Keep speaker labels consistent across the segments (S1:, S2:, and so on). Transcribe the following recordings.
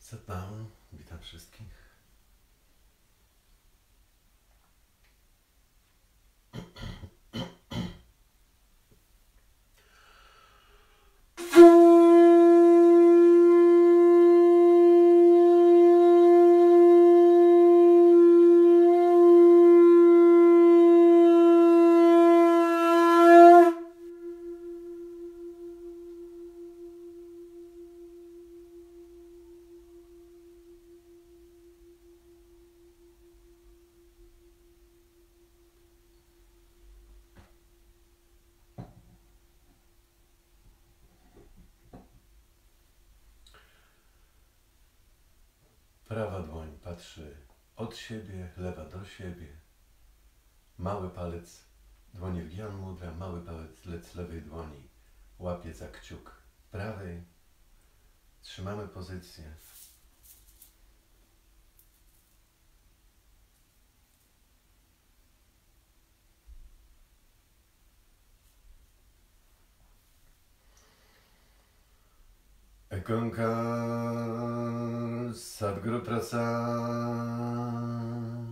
S1: Satnam, witam wszystkich. Prawa dłoń patrzy od siebie, lewa do siebie. Mały palec dłoni w Gyan Mudra, mały palec lewej dłoni łapie za kciuk prawej. Trzymamy pozycję. Ekankar Sadguru Prasad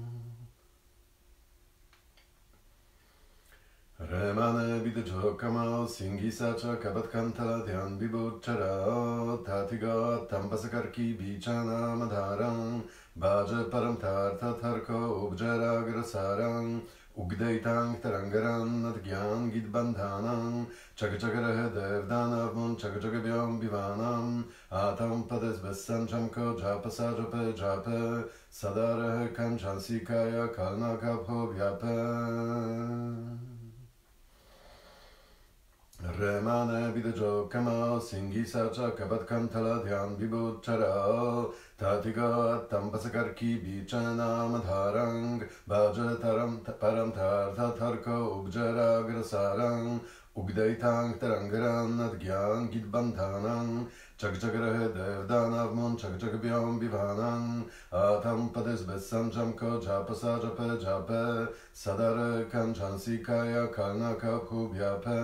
S1: Remane Bidajo Kamal Singhi Sacha Kabatkantala Dhyan Vibhuchara Tatiga Tambasakarki Bichana Madharam Bhaja Param Tartha Tharko Ubjara Grasarang Ugdeitang Tarangaran Nadgyan Gidbandhanam Chakachakarahe Devdanavam Chakachakabyam Vivanam Atam Pades Besanjamko Japasa Jape Jape Sadarahe Kanchansikaya Kalnakabho Vyape Remane Vidajo Kamal Singhi Sacha Kabatkantala Dhyan Vibhuchara Tatiga Tambasakarki Bichana Madharang Bhaja Param Tartha Tharko Ubjara Grasarang Ugdeitang Tarangaran Nadgyan Gidbandhanam Chakachakarahe Devdanavam Chakachakabyam Vivanam Atam Pades Besanjamko Japasa Jape Jape Sadare Kanchansikaya Kalnakabhu Vyape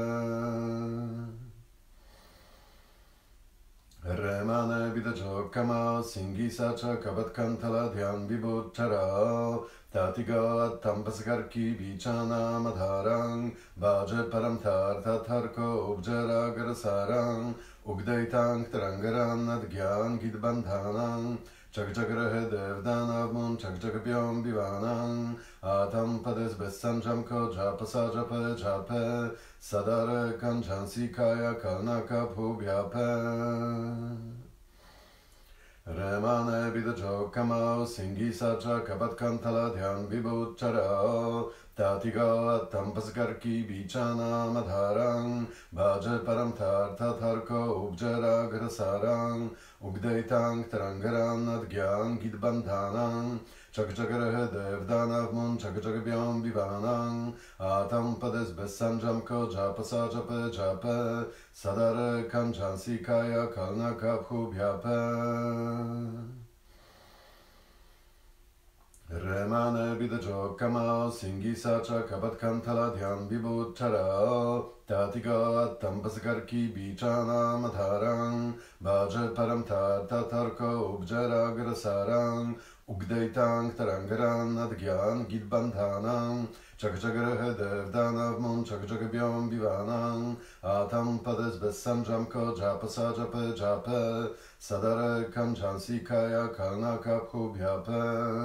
S1: Remane Vidajo Kamal Singhi Sacha Kabatkantala Dhyan Vibhuchara Tatiga Tambasakarki Bichana Madharang Bhaja Param Tartha Tharko Ubjara Grasarang Ugdeitang Tarangaran Nadgyan Gidbandhanam Chakachakarahe Devdanavam Chakachakabyam Vivanam Atam Pades Besanjamko Japasa Jape Jape Sadare Kanchansikaya Kalnakabhu Vyape Remane Vidajo Kamal Singhi Sacha Kabatkantala Dhyan Vibhuchara Tatiga Tambasakarki Bichana Madharang Bhaja Param Tartha Tharko Ubjara Grasarang Ugdeitang Tarangaran Nadgyan Gidbandhanam Chakachakarahe Devdanavam Chakachakabyam Vivanam Atam Pades Besanjamko Japasa Jape Jape Sadare Kanchansikaya Kalnakabhu Vyape Remane Vidajo Kamal Singhi Sacha Kabatkantala Dhyan Vibhuchara Tatiga Tambasakarki Bichana Madharang Bhaja Param Tartha Tharko Ubjara Grasarang Ugdeitang Tarangaran Nadgyan Gidbandhanam Chakachakarahe Devdanavam Chakachakabyam Vivanam Atam Pades Besanjamko Japasa Jape Jape Sadare Kanchansikaya Kalnakabhu Vyape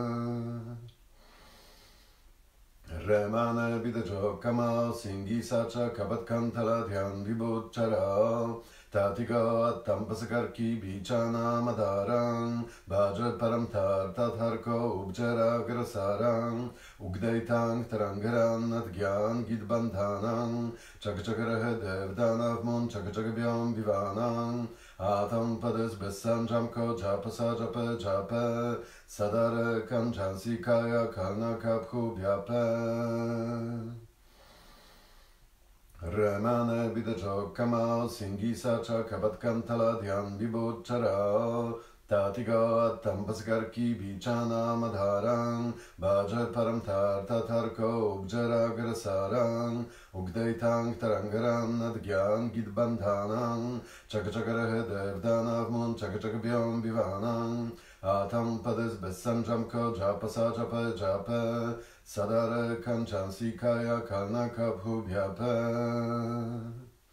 S1: Remane Vidajo Kamal Singhi Sacha Kabatkantala Dhyan Vibhuchara Tatiga Tambasakarki Bichana Madharang Bhaja Param Tartha Tharko Ubjara Grasarang Ugdeitang Tarangaran Nadgyan Gidbandhanam Chakachakarahe Devdanavam Chakachakabyam Vivanam Atam Pades Besanjamko Japasa Jape Jape Sadare Kanchansikaya Kalnakabhu Vyape Remane Vidajo Kamal Singhi Sacha Kabatkantala Dhyan Vibhuchara Tatigo Tambasgarki Bichana Madharang Bhaja Param Tarta Tarko Ubjara Grasarang Ugdeitang Tarangaram Nadgyan Gidbandhanang Chakachakarahe Devdanav Mun Chakachakabyam Vivanang Atam Pades Besanjamko Japasa Japa Japa Sadara Kanchansi Kaya Kalnaka Bhubhyapa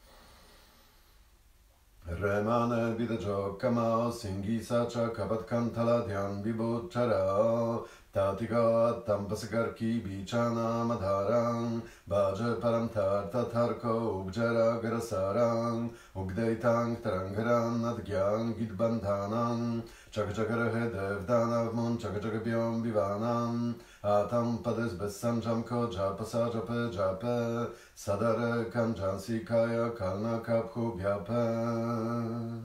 S1: Remane Vidajo Kama Singi Sacha Kabat Kantala Dhyan Vibhuchara Tatiga Tampasagarki Bichana Madharang Bhaja Param Tarta Tarko Ubjara Garasarang Ugdeitang Tarangaran Nadgyan Gidbandhanang Chakachakarahe Devdanav Mun Chakachakabyam Vivanam Atam Pades Besanjamko Japasa Japa Japa Sadara Kanjansi Kaya Kalna Kaphu Vyapa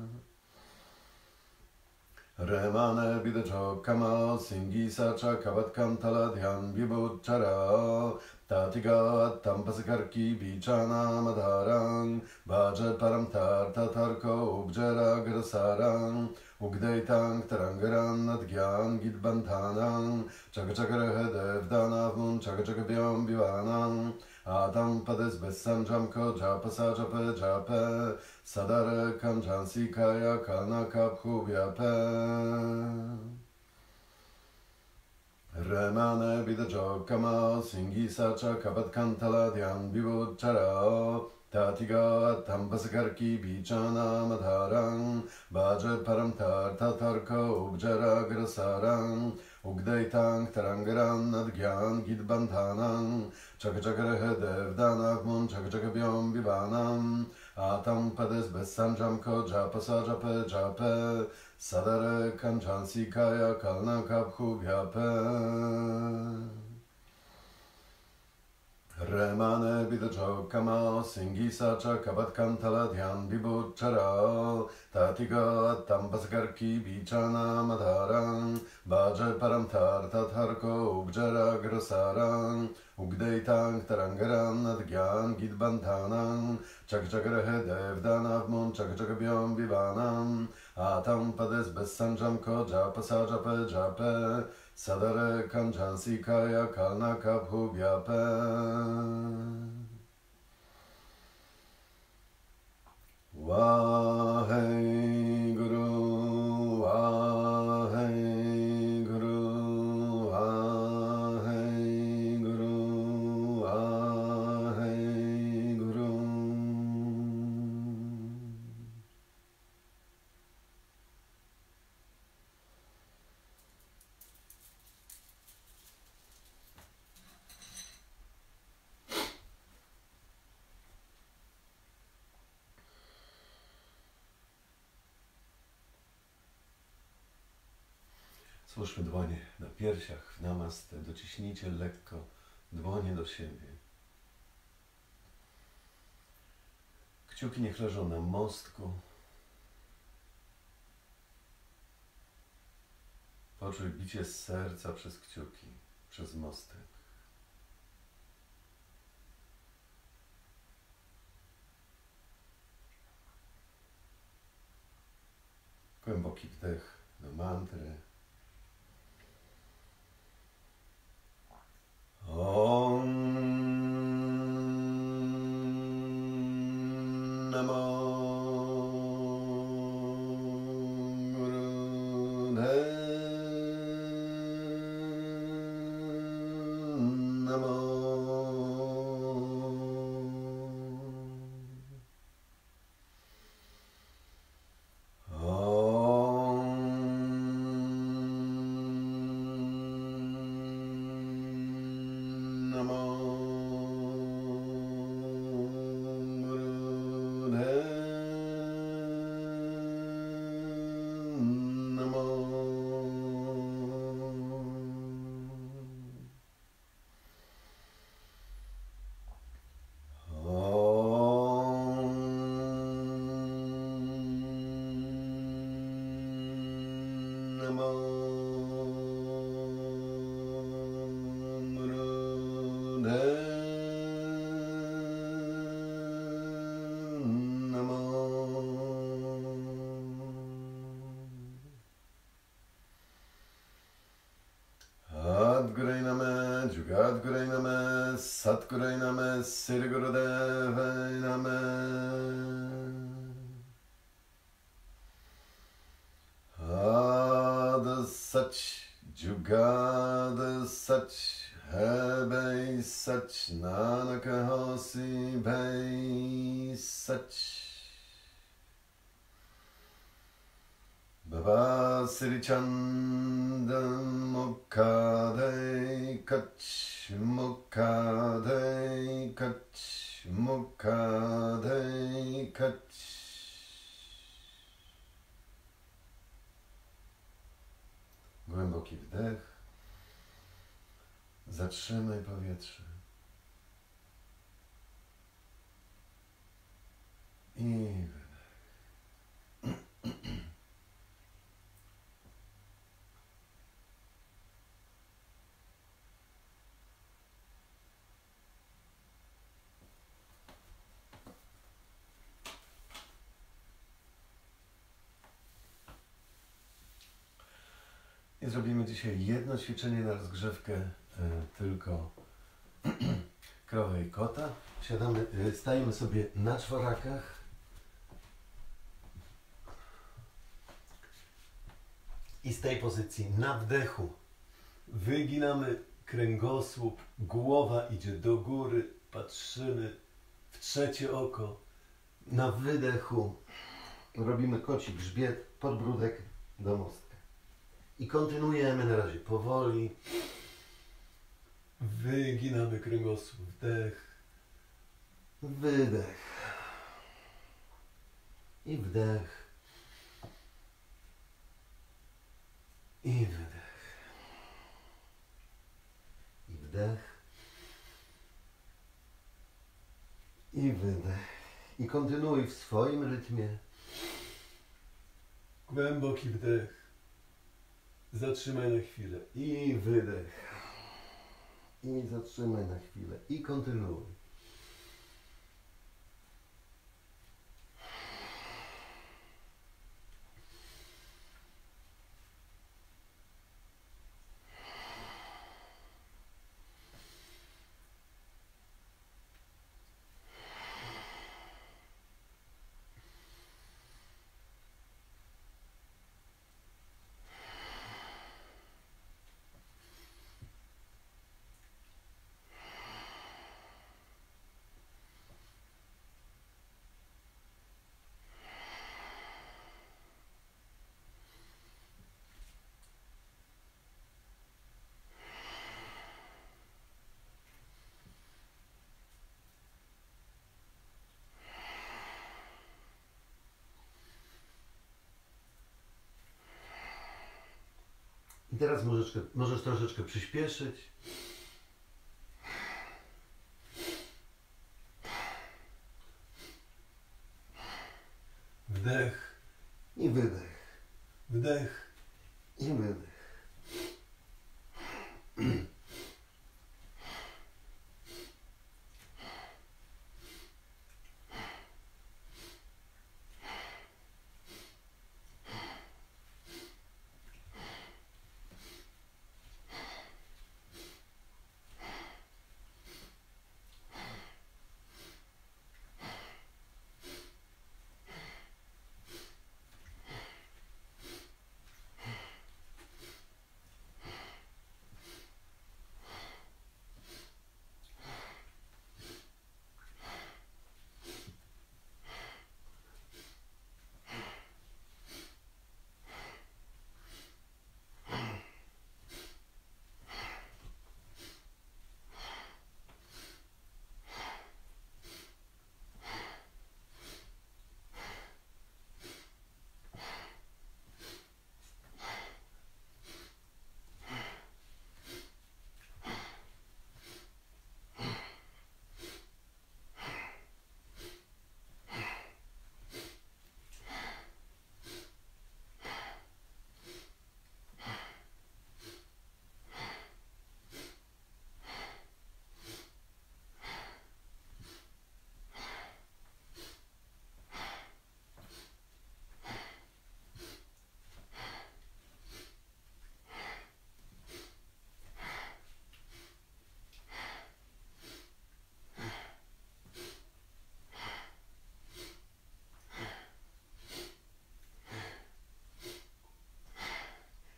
S1: Remane Vidajo Kama Singi Sacha Kavat Kantala Dhyan Vibhuchara Tatiga Tampasakarki Bichana Madharang Bhaja Param Tarta Tarko Ubjara Grasarang Ugdeitang Tarangaran Nadgyan Gidbandhanang Chakachakarahe Devdanav Mun Chakachakabyam Vivanang Adam Pades Besanjamko Japasa Japa Japa Sadara Kanjansi Kaya Kalna Kaphu Vyapa Remane Vidajo Kama Singi Sacha Kabat Kantala Dhyan Vibhuchara Tatiga Tampasakarki Bichana Madharang Bhaja Param Tarta Tarko Ubjara Grasarang Ugdeitang Tarangaran Nadgyan Gidbandhanang Chakachakarahe Devdanav Mun Chakachakabyam Vivanam Atam Pades Besanjamko Japasa Japa Japa Sadara Kanchansi Kaya Kalna Kaphu Vyapa Remane Vidajo Kama Singi Sacha Kabat Kantala Dhyan Vibhuchara Tatiga Tampasakarki Bichana Madharang Bhaja Param Tarta Tarko Ubjara Grasarang Ugdeitang Tarangaran Nadgyan Gidbandhanang Chakachakarahe Devdanav Mun Chakachakabyam Vivanam Atam Pades Besanjamko Japasa Japa Japa Sadara Kanjansi Kaya Kalna Kaphu Vyapa Vahai Guru Vahai Guru Vahai Guru Vahai Guru Złóżmy dłonie na piersiach w namaste, dociśnijcie lekko dłonie do siebie. Kciuki niech leżą na mostku. Poczuj bicie serca przez kciuki, przez mostek. Głęboki wdech do mantry. Om Namo Namo Satgurai Namaha, Sri Gurudevai Namaha. Ada Sach, Jugada Sach, Hai Sach, Nanaka Hosi Bhai Sach. Baba Sri Chandan Mukhadai Kach, Mukhadai Kach, Mukhadai Kach. Głęboki wdech. Zatrzymaj powietrze. I wydech. I zrobimy dzisiaj jedno ćwiczenie na rozgrzewkę, tylko krowę i kota. Stajemy sobie na czworakach. I z tej pozycji na wdechu wyginamy kręgosłup, głowa idzie do góry, patrzymy w trzecie oko. Na wydechu robimy koci grzbiet, podbródek do mostka. I kontynuujemy na razie powoli. Wyginamy kręgosłup, wdech, wydech i wdech i wydech i wdech i wydech. I kontynuuj w swoim rytmie. Głęboki wdech. Zatrzymaj na chwilę i wydech. I zatrzymaj na chwilę i kontynuuj. I teraz możesz troszeczkę przyspieszyć. Wdech i wydech. Wdech i wydech.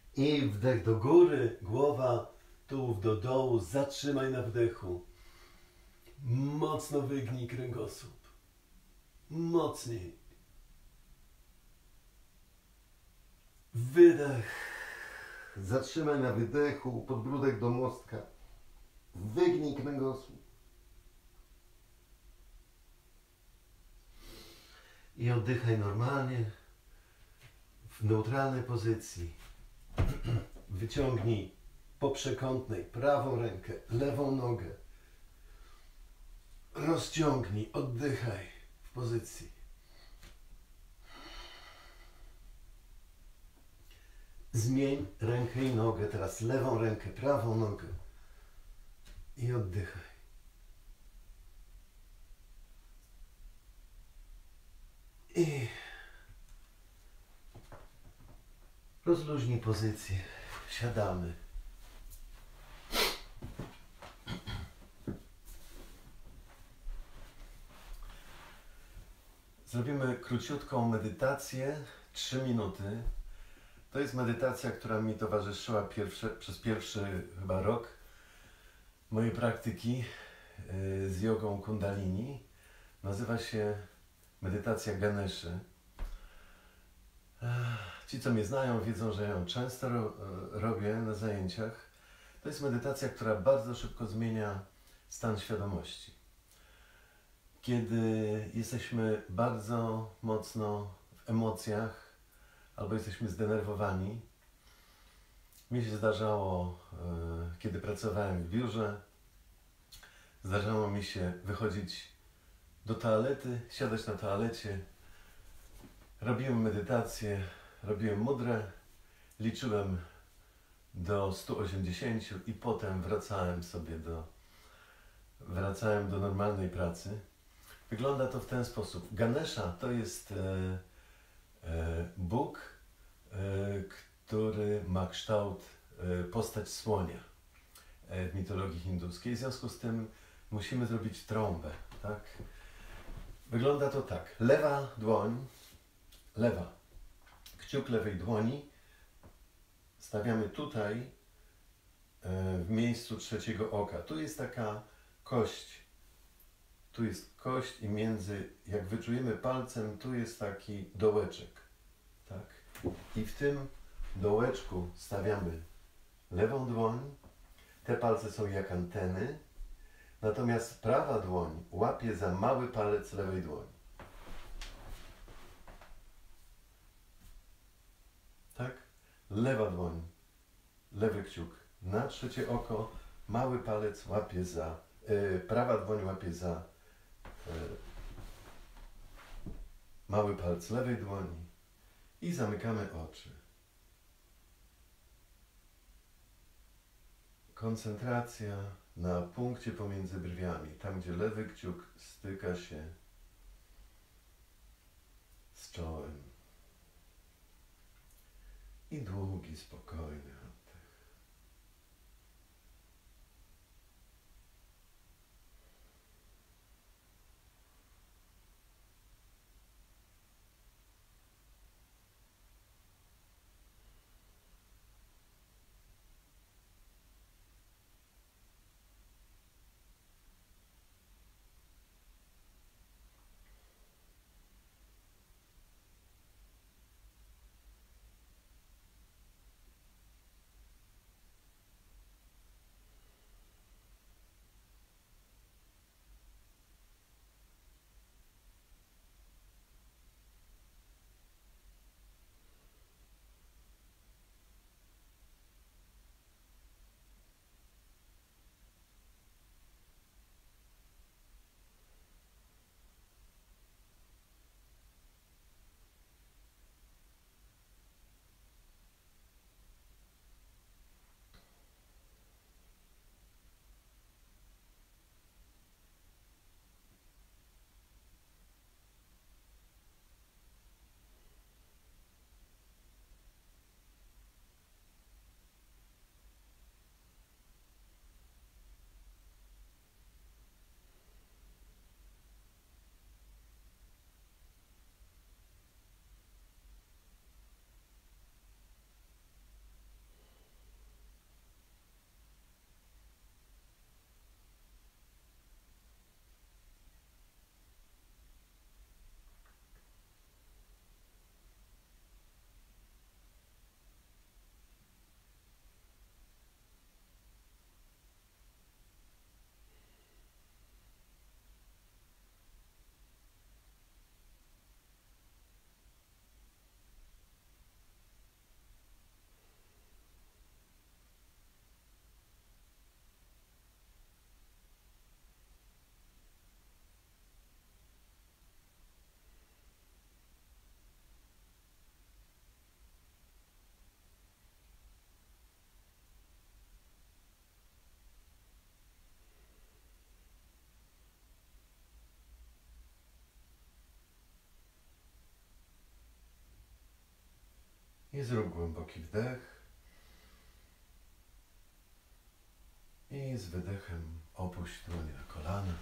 S1: I wdech do góry, głowa, tułów do dołu, zatrzymaj na wdechu. Mocno wygnij kręgosłup. Mocniej. Wydech. Zatrzymaj na wydechu, podbródek do mostka. Wygnij kręgosłup. I oddychaj normalnie, w neutralnej pozycji. Wyciągnij po przekątnej prawą rękę, lewą nogę. Rozciągnij, oddychaj w pozycji. Zmień rękę i nogę, teraz lewą rękę, prawą nogę i oddychaj. I rozluźnij pozycję, siadamy. Zrobimy króciutką medytację, 3 minuty. To jest medytacja, która mi towarzyszyła przez pierwszy chyba rok mojej praktyki z jogą kundalini. Nazywa się medytacja Ganeszy. Ci, co mnie znają, wiedzą, że ją często robię na zajęciach. To jest medytacja, która bardzo szybko zmienia stan świadomości. Kiedy jesteśmy bardzo mocno w emocjach albo jesteśmy zdenerwowani. Mi się zdarzało, kiedy pracowałem w biurze, zdarzało mi się wychodzić do toalety, siadać na toalecie. Robiłem medytację, robiłem mudrę, liczyłem do 180 i potem wracałem do normalnej pracy. Wygląda to w ten sposób. Ganesha to jest Bóg, który ma kształt, postać słonia w mitologii hinduskiej. W związku z tym musimy zrobić trąbę. Tak? Wygląda to tak. Lewa dłoń, kciuk lewej dłoni stawiamy tutaj w miejscu trzeciego oka. Tu jest taka kość. Tu jest kość i jak wyczujemy palcem, tu jest taki dołeczek. Tak? I w tym dołeczku stawiamy lewą dłoń. Te palce są jak anteny. Natomiast prawa dłoń łapie za mały palec lewej dłoni. Tak? Lewa dłoń, lewy kciuk na trzecie oko, mały palec łapie prawa dłoń łapie za mały palec lewej dłoni i zamykamy oczy. Koncentracja na punkcie pomiędzy brwiami, tam gdzie lewy kciuk styka się z czołem. I długi, spokojny oddech. I zrób głęboki wdech. I z wydechem opuść dłonie na kolana.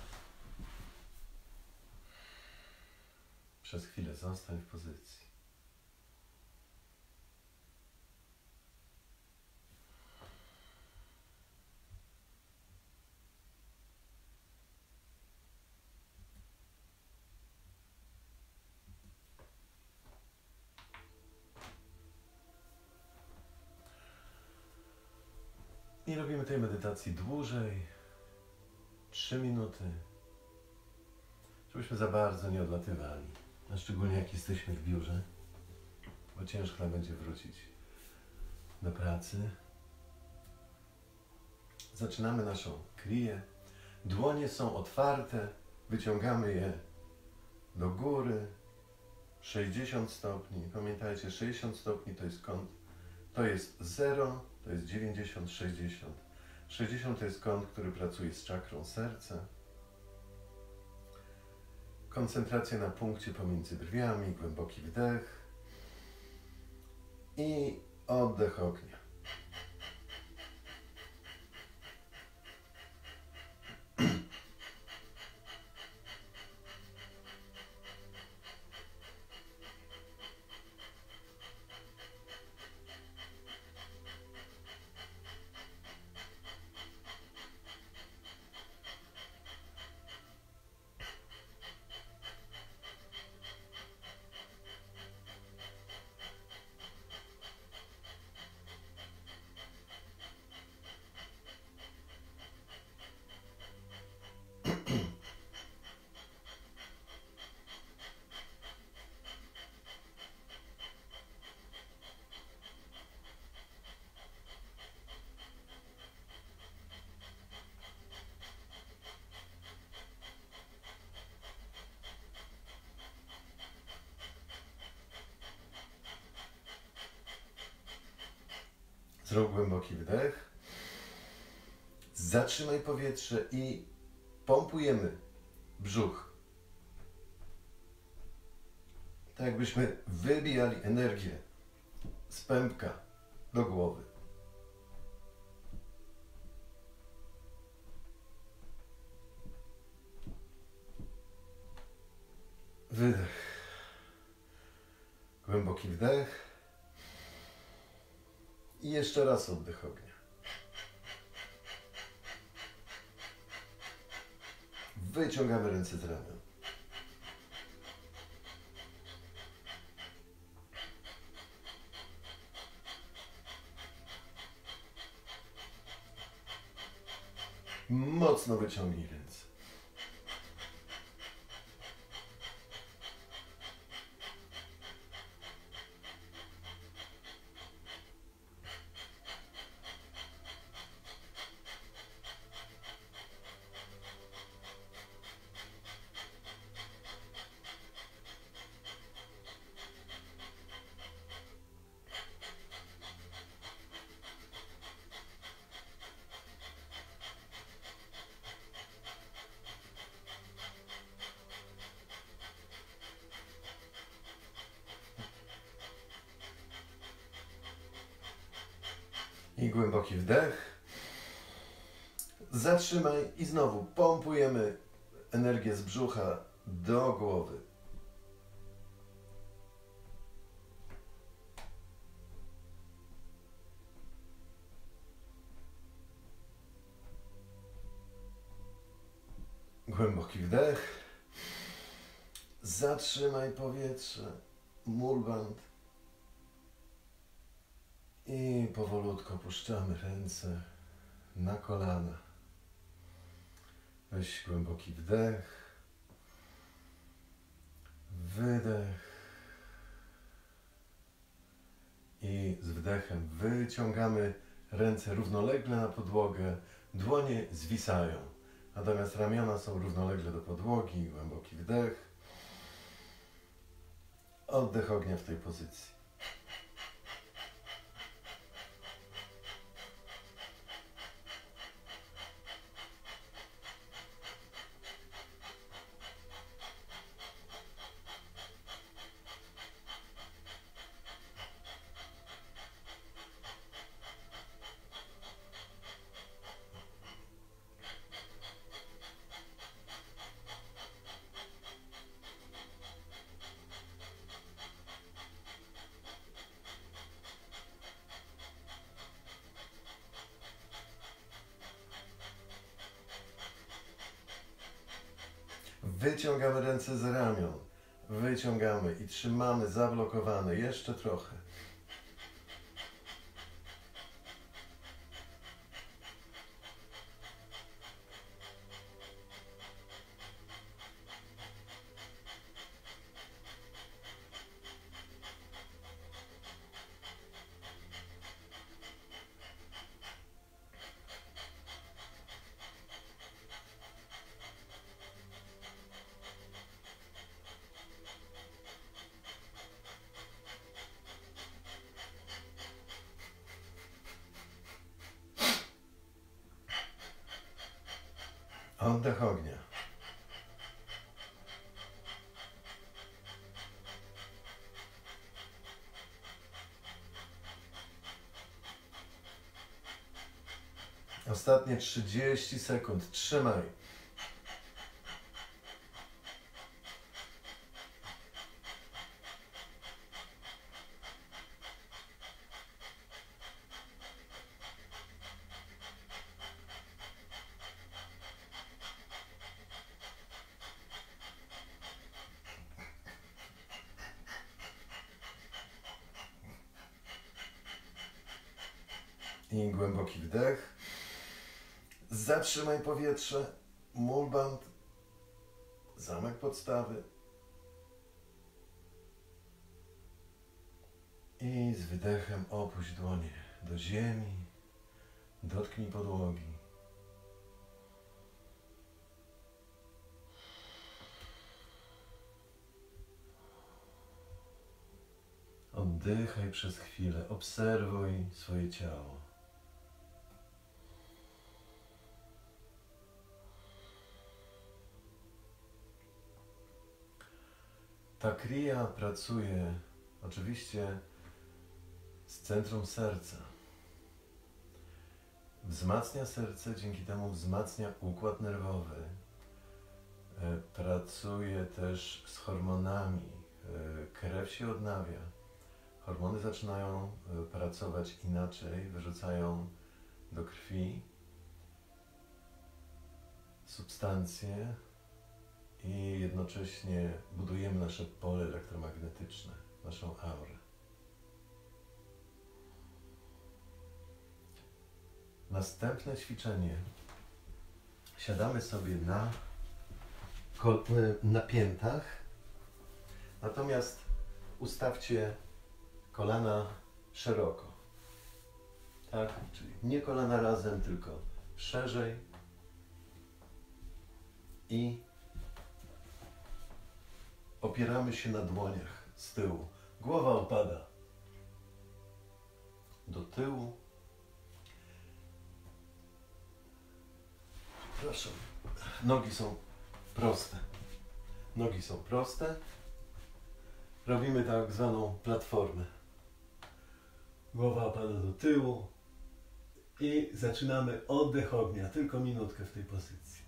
S1: Przez chwilę zostań w pozycji. I robimy tej medytacji dłużej, 3 minuty, żebyśmy za bardzo nie odlatywali, a szczególnie jak jesteśmy w biurze, bo ciężko nam będzie wrócić do pracy. Zaczynamy naszą kriję. Dłonie są otwarte, wyciągamy je do góry, 60 stopni. Pamiętajcie, 60 stopni to jest kąt, to jest 0, to jest 90, 60. 60 to jest kąt, który pracuje z czakrą serca. Koncentracja na punkcie pomiędzy brwiami, głęboki wdech i oddech ognia. Zrób głęboki wdech. Zatrzymaj powietrze i pompujemy brzuch. Tak jakbyśmy wybijali energię z pępka do głowy. Wydech. Głęboki wdech. I jeszcze raz oddech ognia. Wyciągamy ręce z ramion. Mocno wyciągnij ręce. I głęboki wdech. Zatrzymaj i znowu pompujemy energię z brzucha do głowy. Głęboki wdech. Zatrzymaj powietrze. Mulband. I powolutku opuszczamy ręce na kolana. Weź głęboki wdech. Wydech. I z wdechem wyciągamy ręce równolegle na podłogę. Dłonie zwisają. Natomiast ramiona są równolegle do podłogi. Głęboki wdech. Oddech ognia w tej pozycji. Wyciągamy ręce z ramion. Wyciągamy i trzymamy zablokowane jeszcze trochę. Oddech ognia. Ostatnie 30 sekund. Trzymaj. I głęboki wdech. Zatrzymaj powietrze. Mulband. Zamek podstawy. I z wydechem opuść dłonie do ziemi. Dotknij podłogi. Oddychaj przez chwilę. Obserwuj swoje ciało. Ta kriya pracuje oczywiście z centrum serca. Wzmacnia serce, dzięki temu wzmacnia układ nerwowy. Pracuje też z hormonami. Krew się odnawia. Hormony zaczynają pracować inaczej, wyrzucają do krwi substancje i jednocześnie budujemy nasze pole elektromagnetyczne, naszą aurę. Następne ćwiczenie. Siadamy sobie na piętach, natomiast ustawcie kolana szeroko. Tak? Czyli nie kolana razem, tylko szerzej i opieramy się na dłoniach z tyłu. Głowa opada do tyłu. Przepraszam. Nogi są proste. Nogi są proste. Robimy tak zwaną platformę. Głowa opada do tyłu i zaczynamy oddech ognia. Tylko minutkę w tej pozycji.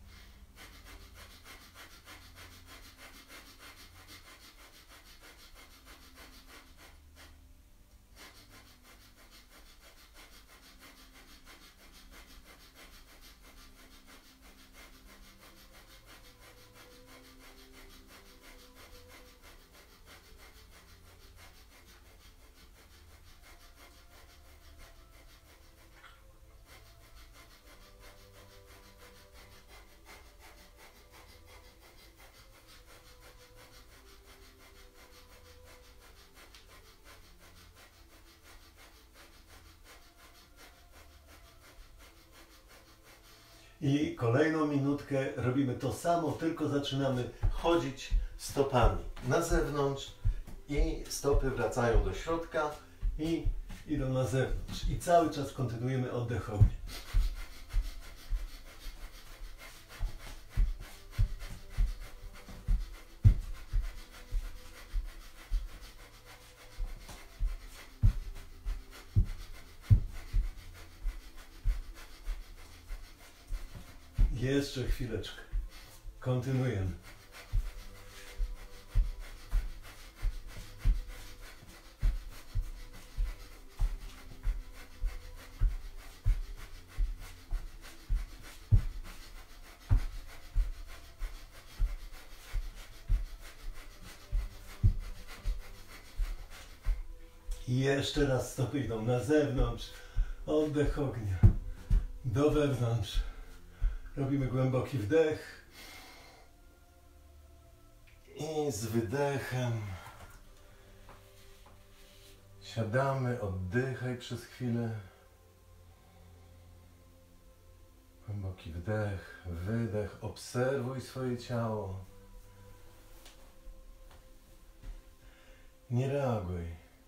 S1: I kolejną minutkę robimy to samo, tylko zaczynamy chodzić stopami na zewnątrz i stopy wracają do środka i idą na zewnątrz. I cały czas kontynuujemy oddech ognia. Jeszcze chwileczkę. Kontynuujemy. I jeszcze raz stopy idą na zewnątrz. Oddech ognia. Do wewnątrz. Robimy głęboki wdech. I z wydechem siadamy, oddychaj przez chwilę. Głęboki wdech, wydech. Obserwuj swoje ciało. Nie reaguj.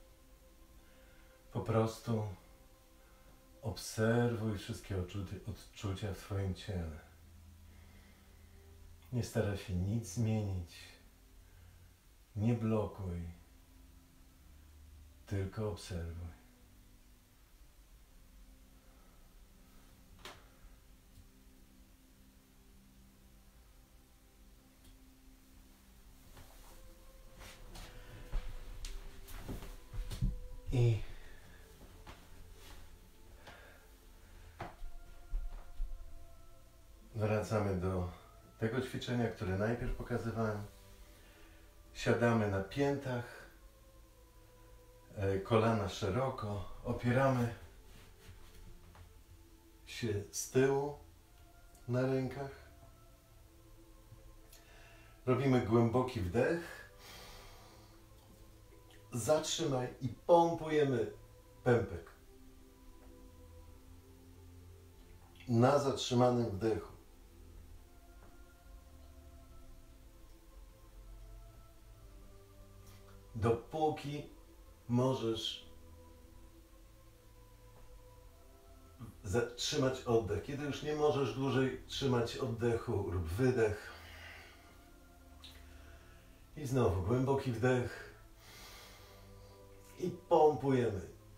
S1: Po prostu obserwuj wszystkie odczucia w swoim ciele. Nie staraj się nic zmienić. Nie blokuj. Tylko obserwuj. I wracamy do tego ćwiczenia, które najpierw pokazywałem. Siadamy na piętach, kolana szeroko, opieramy się z tyłu na rękach. Robimy głęboki wdech. Zatrzymaj i pompujemy pępek. Na zatrzymanym wdechu. Dopóki możesz zatrzymać oddech. Kiedy już nie możesz dłużej trzymać oddechu, rób wydech. I znowu głęboki wdech. I pompujemy.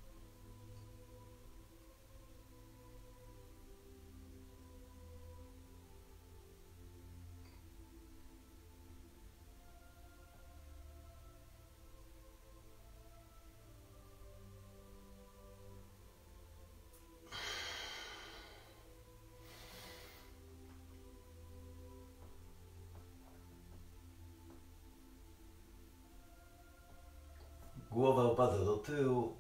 S1: Głowa opada do tyłu.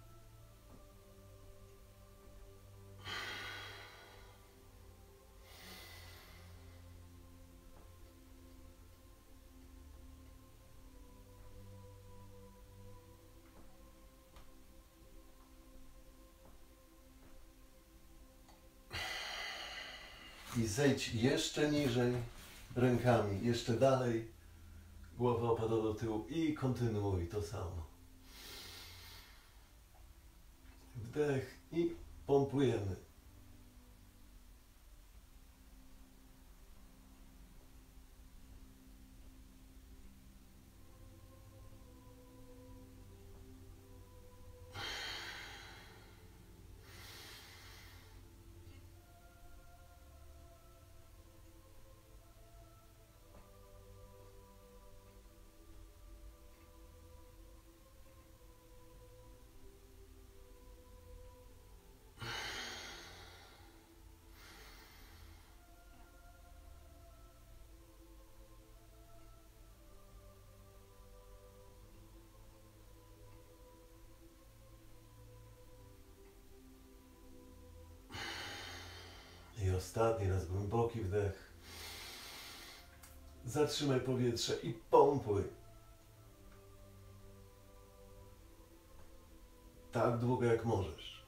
S1: I zejdź jeszcze niżej rękami, jeszcze dalej. Głowa opada do tyłu i kontynuuj to samo. Wdech i pompujemy. I ostatni raz głęboki wdech. Zatrzymaj powietrze i pompuj. Tak długo jak możesz.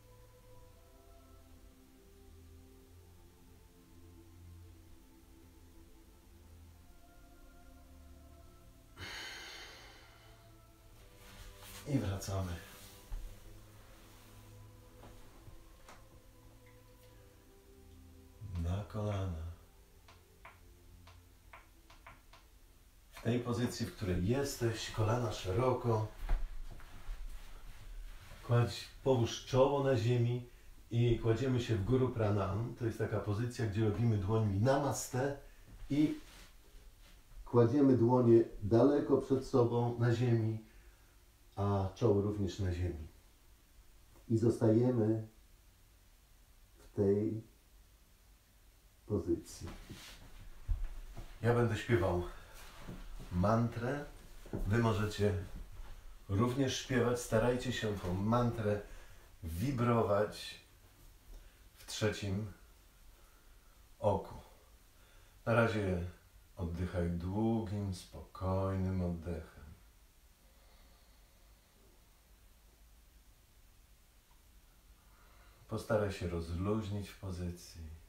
S1: I wracamy. Na kolana. W tej pozycji, w której jesteś, kolana szeroko. Połóż czoło na ziemi i kładziemy się w Guru Pranam. To jest taka pozycja, gdzie robimy dłońmi namaste i kładziemy dłonie daleko przed sobą na ziemi, a czoło również na ziemi. I zostajemy w tej pozycji. Ja będę śpiewał mantrę. Wy możecie również śpiewać. Starajcie się tą mantrę wibrować w trzecim oku. Na razie oddychaj długim, spokojnym oddechem. Postaraj się rozluźnić w pozycji.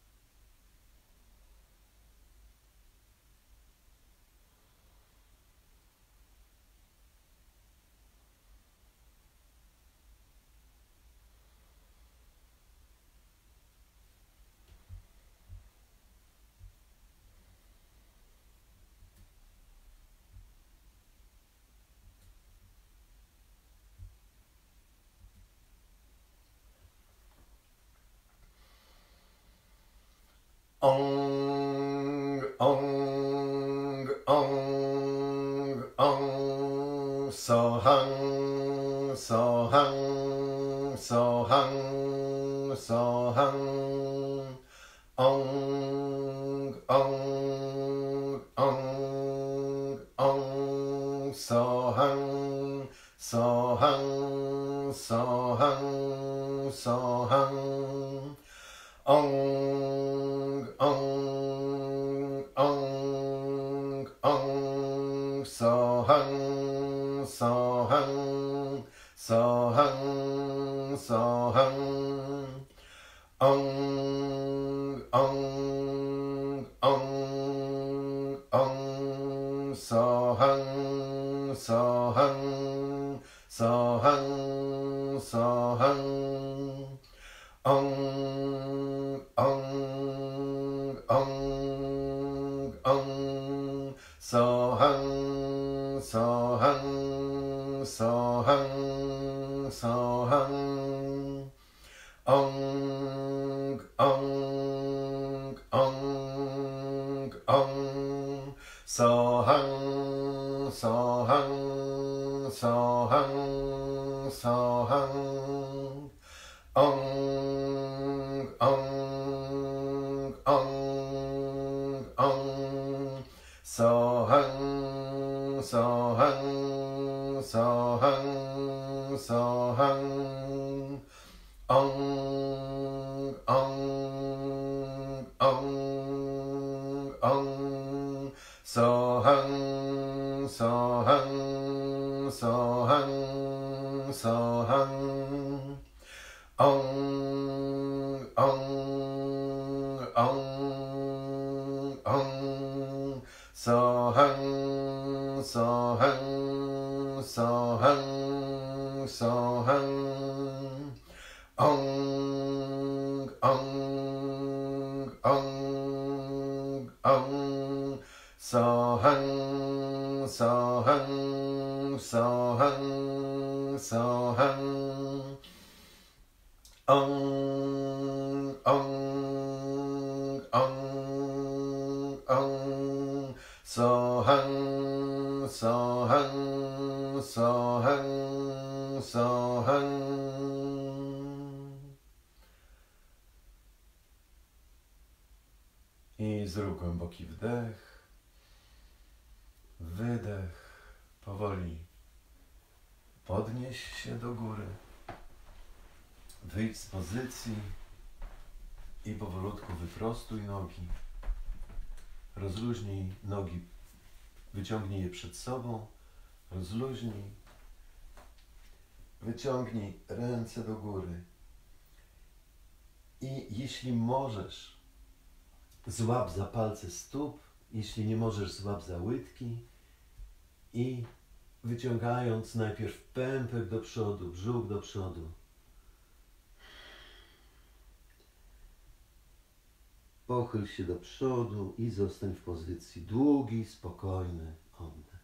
S1: Ong, ong, ong, ong, sohang, sohang, sohang, sohang, ong, ong, ong, ong, sohang, sohang, sohang, sohang, ong, ong, ong, ong, sohang, sohang, sohang, sohang, ong, ong, ong, ong, sohang, sohang, sohang, sohang, ong, ong, ong, ong, sohang, sohang, sohang, sohang, ong, ong, ong, ong, sohang, sohang, sohang, sohang, ong, ong, ong, ong, sohang, sohang, sohang, sohang, ong, ong, ong, ong, sohang, sohang, sohang, sohang, ong, ong, ong, ong, sohang, sohang, sohang, sohang, ong, ong, ong, ong, sohang, sohang, sohang, sohang, ong, ong, ong, ong, sohang, sohang, sohang, sohang. I zrób głęboki wdech, wydech, powoli podnieś się do góry. Wyjdź z pozycji i powolutku wyprostuj nogi. Rozluźnij nogi, wyciągnij je przed sobą, rozluźnij. Wyciągnij ręce do góry. I jeśli możesz, złap za palce stóp, jeśli nie możesz, złap za łydki i wyciągając najpierw pępek do przodu, brzuch do przodu. Pochyl się do przodu i zostań w pozycji. Długi, spokojny oddech.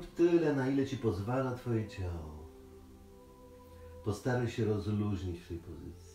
S1: Zrób tyle, na ile Ci pozwala Twoje ciało. Postaraj się rozluźnić w tej pozycji.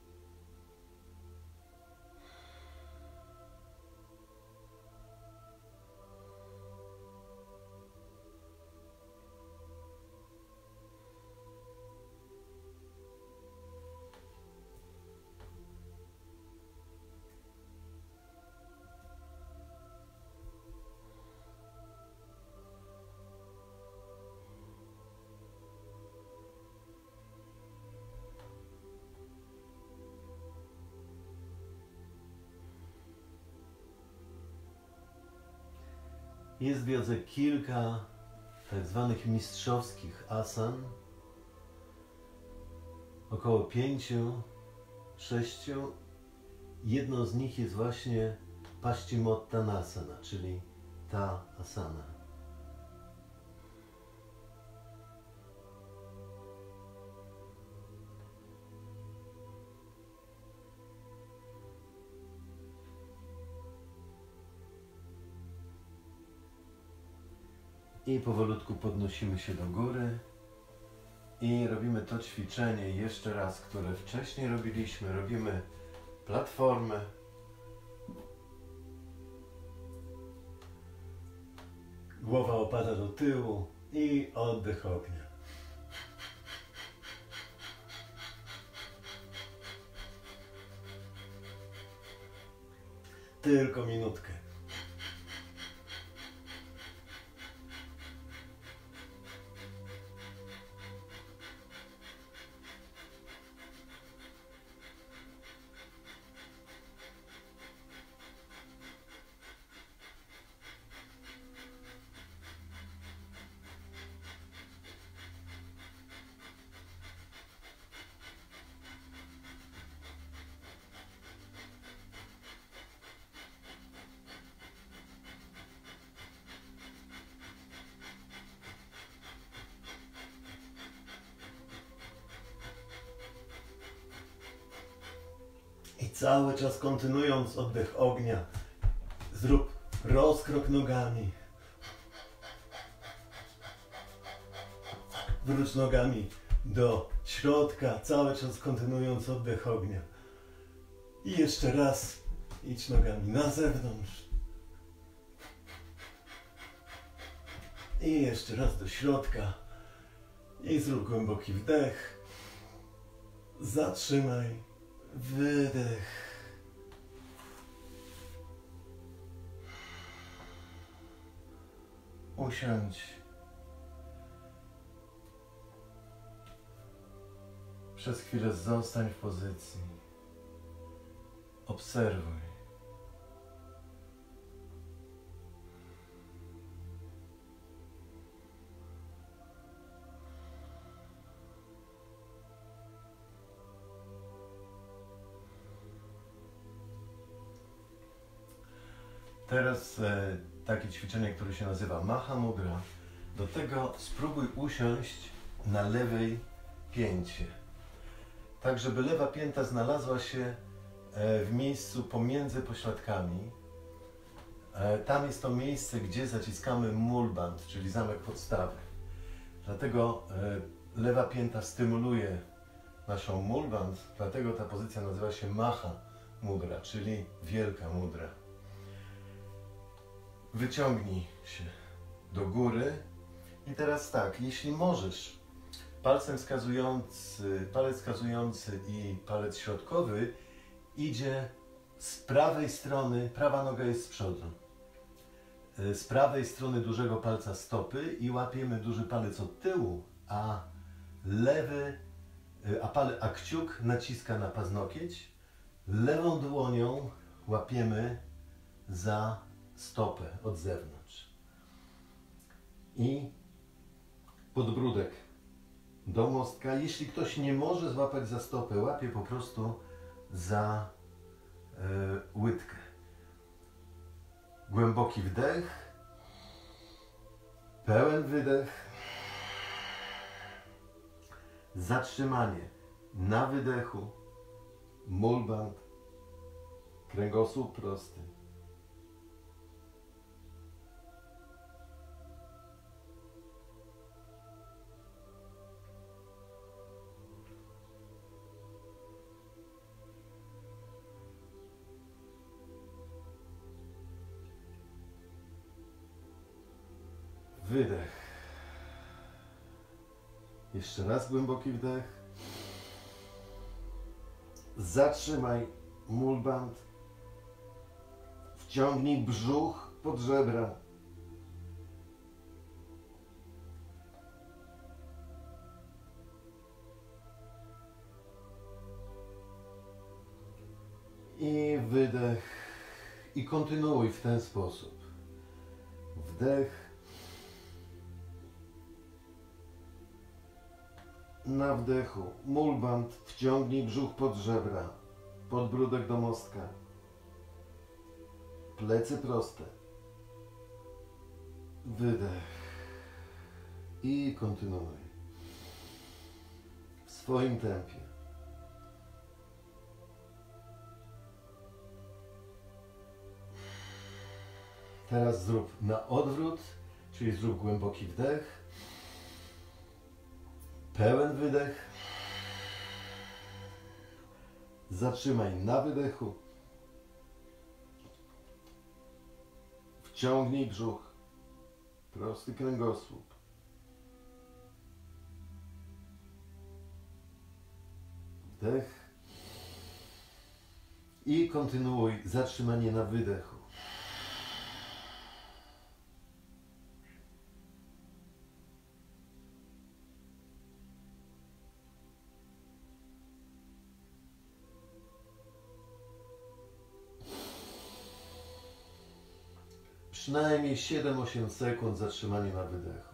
S1: Jest w jodze kilka tak zwanych mistrzowskich asan. Około 5, 6. Jedną z nich jest właśnie Paschimottanasana, czyli ta asana. I powolutku podnosimy się do góry i robimy to ćwiczenie jeszcze raz, które wcześniej robiliśmy. Robimy platformę. Głowa opada do tyłu i oddech ognia. Tylko minutkę. I cały czas kontynuując oddech ognia, zrób rozkrok nogami. Wróć nogami do środka, cały czas kontynuując oddech ognia. I jeszcze raz idź nogami na zewnątrz. I jeszcze raz do środka. I zrób głęboki wdech. Zatrzymaj. Wydech. Usiądź. Przez chwilę zostań w pozycji. Obserwuj. Teraz takie ćwiczenie, które się nazywa Maha Mudra. Do tego spróbuj usiąść na lewej pięcie. Tak, żeby lewa pięta znalazła się w miejscu pomiędzy pośladkami. Tam jest to miejsce, gdzie zaciskamy mulband, czyli zamek podstawy. Dlatego lewa pięta stymuluje naszą mulband, dlatego ta pozycja nazywa się Maha Mudra, czyli wielka mudra. Wyciągnij się do góry i teraz tak, jeśli możesz, palec wskazujący i palec środkowy idzie z prawej strony, prawa noga jest z przodu, z prawej strony dużego palca stopy i łapiemy duży palec od tyłu, a a kciuk naciska na paznokieć, lewą dłonią łapiemy za stopę od zewnątrz i podbródek do mostka. Jeśli ktoś nie może złapać za stopę, łapie po prostu za łydkę. Głęboki wdech, pełen wydech, zatrzymanie na wydechu, mulband, kręgosłup prosty. Wydech. Jeszcze raz głęboki wdech. Zatrzymaj mulband. Wciągnij brzuch pod żebra. I wydech. I kontynuuj w ten sposób. Wdech. Na wdechu mulband, wciągnij brzuch pod żebra, podbródek do mostka, plecy proste, wydech i kontynuuj w swoim tempie. Teraz zrób na odwrót, czyli zrób głęboki wdech. Pełen wydech. Zatrzymaj na wydechu. Wciągnij brzuch. Prosty kręgosłup. Wdech. I kontynuuj zatrzymanie na wydechu. Przynajmniej 7-8 sekund zatrzymanie na wydechu.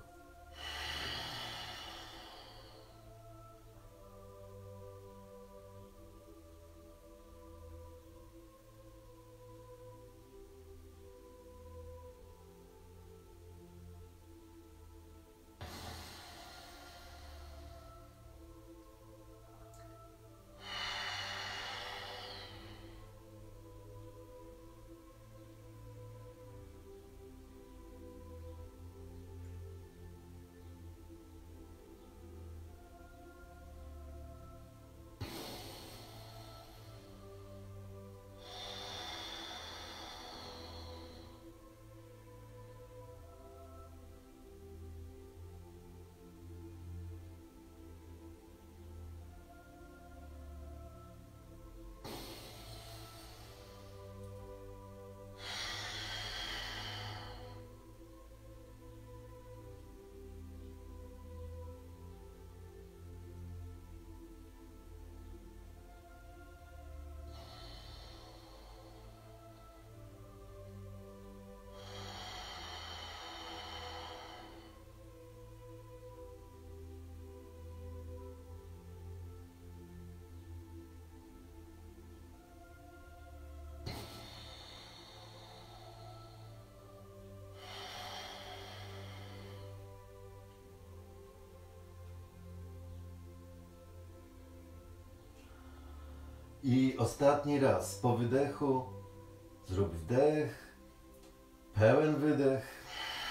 S1: I ostatni raz po wydechu zrób wdech, pełen wydech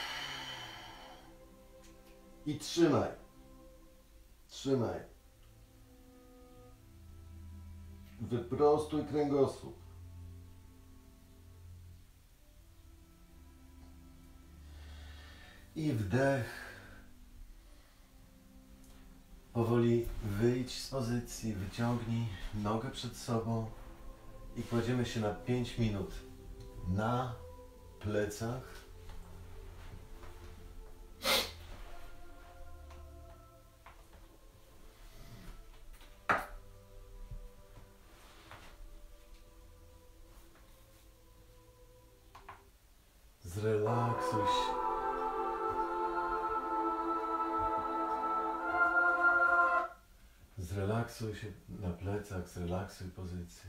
S1: i trzymaj. Trzymaj. Wyprostuj kręgosłup. I wdech. Powoli wyjdź z pozycji, wyciągnij nogę przed sobą i kładziemy się na 5 minut na plecach. Zrelaksuj się. Zrelaksuj się na plecach, zrelaksuj pozycję.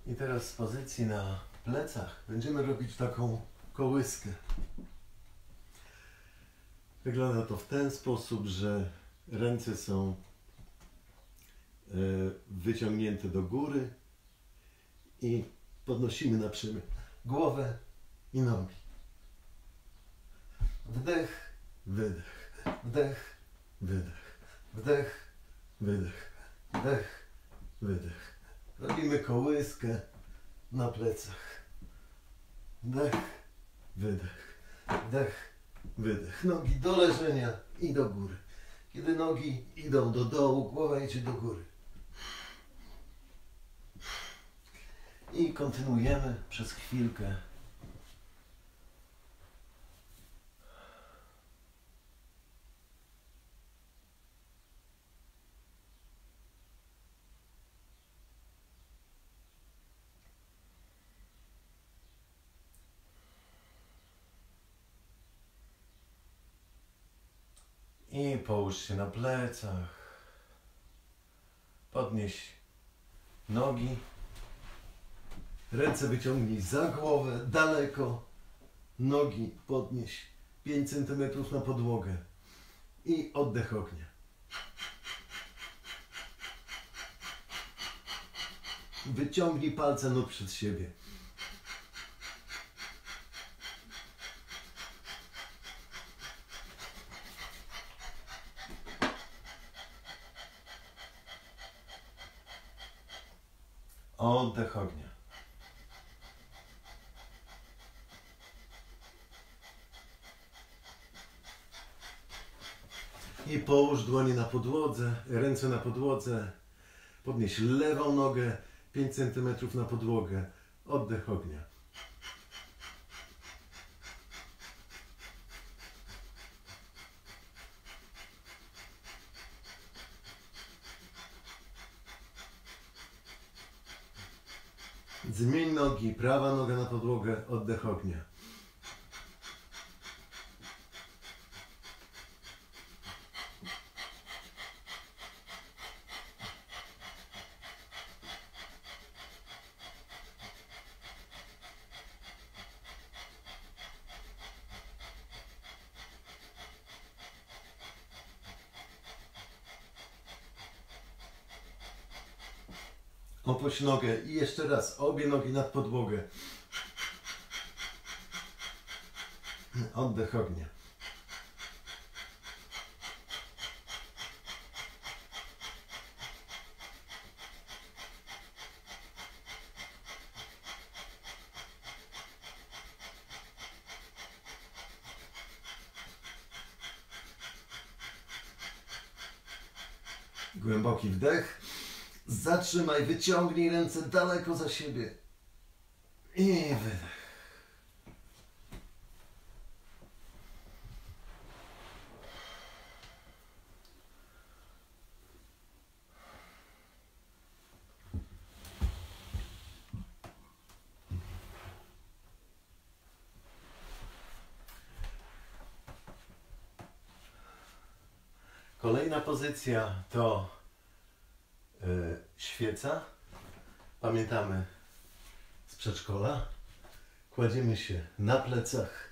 S1: I teraz z pozycji na plecach będziemy robić taką kołyskę. Wygląda to w ten sposób, że ręce są wyciągnięte do góry i podnosimy na przykład głowę i nogi. Wdech, wydech, wdech, wydech, wdech, wydech, wdech, wydech. Robimy kołyskę na plecach. Wdech, wydech, wdech, wydech. Nogi do leżenia i do góry. Kiedy nogi idą do dołu, głowa idzie do góry. I kontynuujemy przez chwilkę. I połóż się na plecach. Podnieś nogi. Ręce wyciągnij za głowę, daleko. Nogi podnieś 5 cm na podłogę. I oddech ognia. Wyciągnij palce nóg przed siebie. Oddech ognia. I połóż dłonie na podłodze, ręce na podłodze. Podnieś lewą nogę 5 cm na podłogę. Oddech ognia. Zmień nogi, prawa noga na podłogę, oddech ognia. Opuść nogę i jeszcze raz, obie nogi nad podłogę. Oddech ognia. Głęboki wdech. Zatrzymaj, wyciągnij ręce daleko za siebie. I wydech. Kolejna pozycja to świeca. Pamiętamy z przedszkola. Kładziemy się na plecach.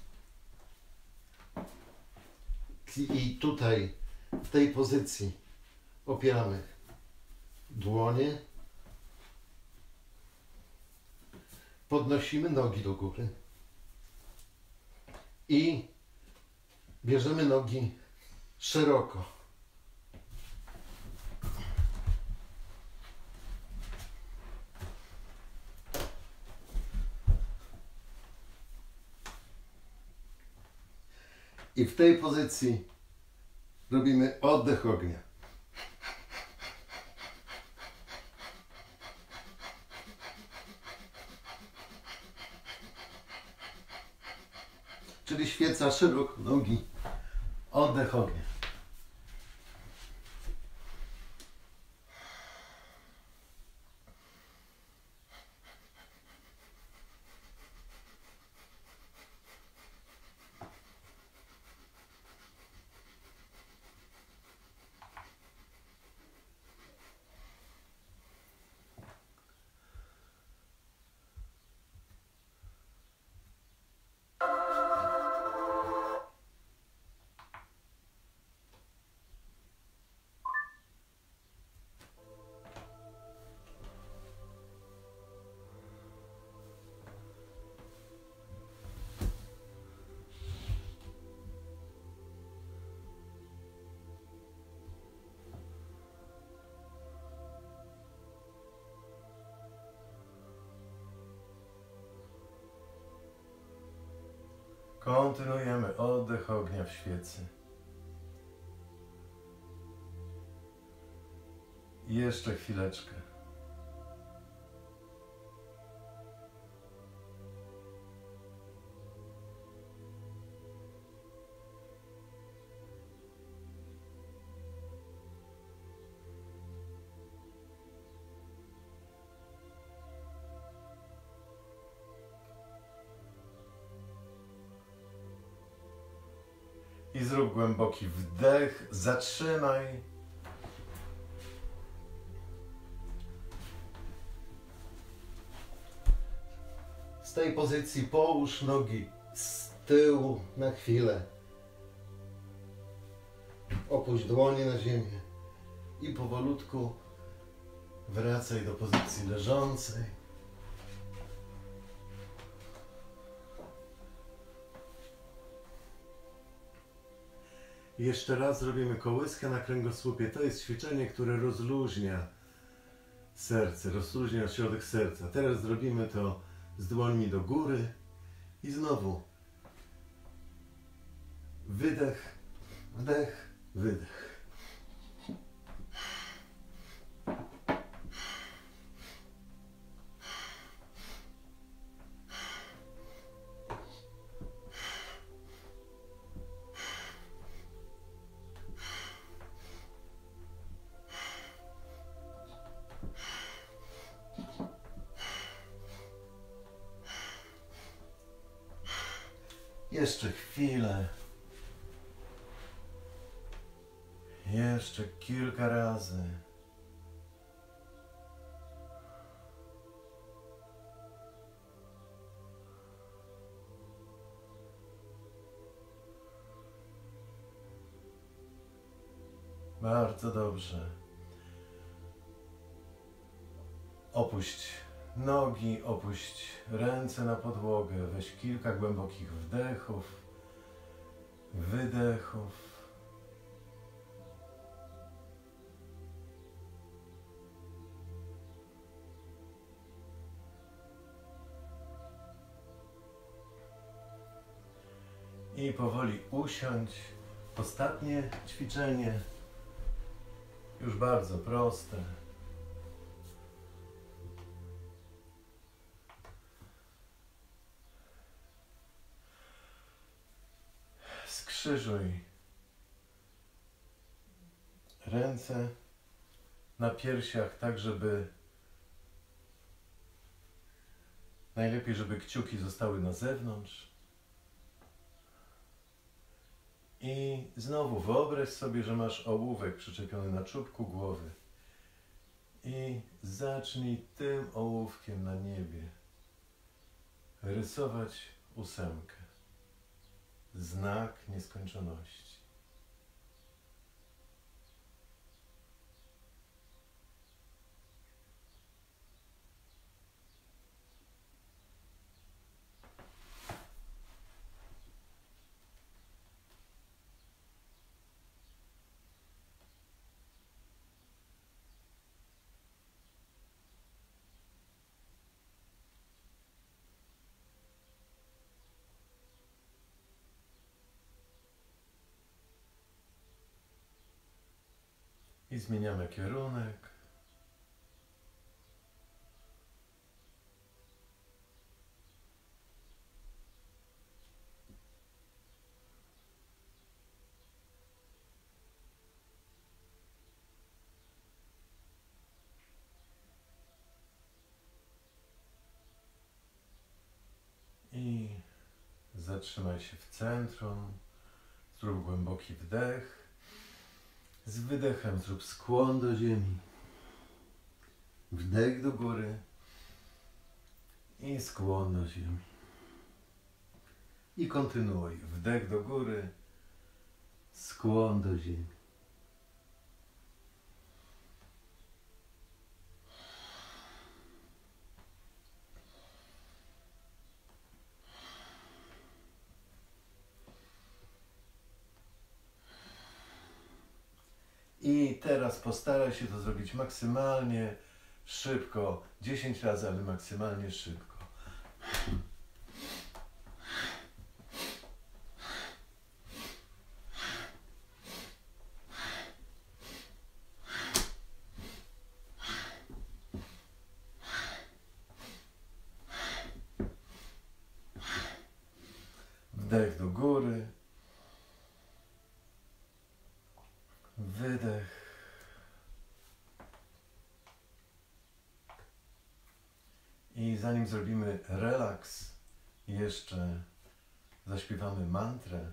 S1: I tutaj, w tej pozycji, opieramy dłonie. Podnosimy nogi do góry. I bierzemy nogi szeroko. I w tej pozycji robimy oddech ognia. Czyli świeca szeroko nogi. Oddech ognia. Kontynuujemy oddech ognia w świecy. I jeszcze chwileczkę. I zrób głęboki wdech, zatrzymaj. Z tej pozycji połóż nogi z tyłu na chwilę. Opuść dłonie na ziemię i powolutku wracaj do pozycji leżącej. Jeszcze raz zrobimy kołyskę na kręgosłupie. To jest ćwiczenie, które rozluźnia serce, rozluźnia środek serca. Teraz zrobimy to z dłońmi do góry i znowu wydech, wdech, wydech. Jeszcze chwilę. Jeszcze kilka razy. Bardzo dobrze. Opuść nogi, opuść ręce na podłogę, weź kilka głębokich wdechów, wydechów. I powoli usiądź. Ostatnie ćwiczenie, już bardzo proste. Skrzyżuj ręce na piersiach, tak żeby najlepiej, żeby kciuki zostały na zewnątrz. I znowu wyobraź sobie, że masz ołówek przyczepiony na czubku głowy i zacznij tym ołówkiem na niebie rysować ósemkę. Znak nieskończoności. I zmieniamy kierunek. I zatrzymaj się w centrum. Zrób głęboki wdech. Z wydechem zrób skłon do ziemi. Wdech do góry i skłon do ziemi. I kontynuuj. Wdech do góry, skłon do ziemi. I teraz postaraj się to zrobić maksymalnie szybko. 10 razy, ale maksymalnie szybko. I zanim zrobimy relaks, jeszcze zaśpiewamy mantrę.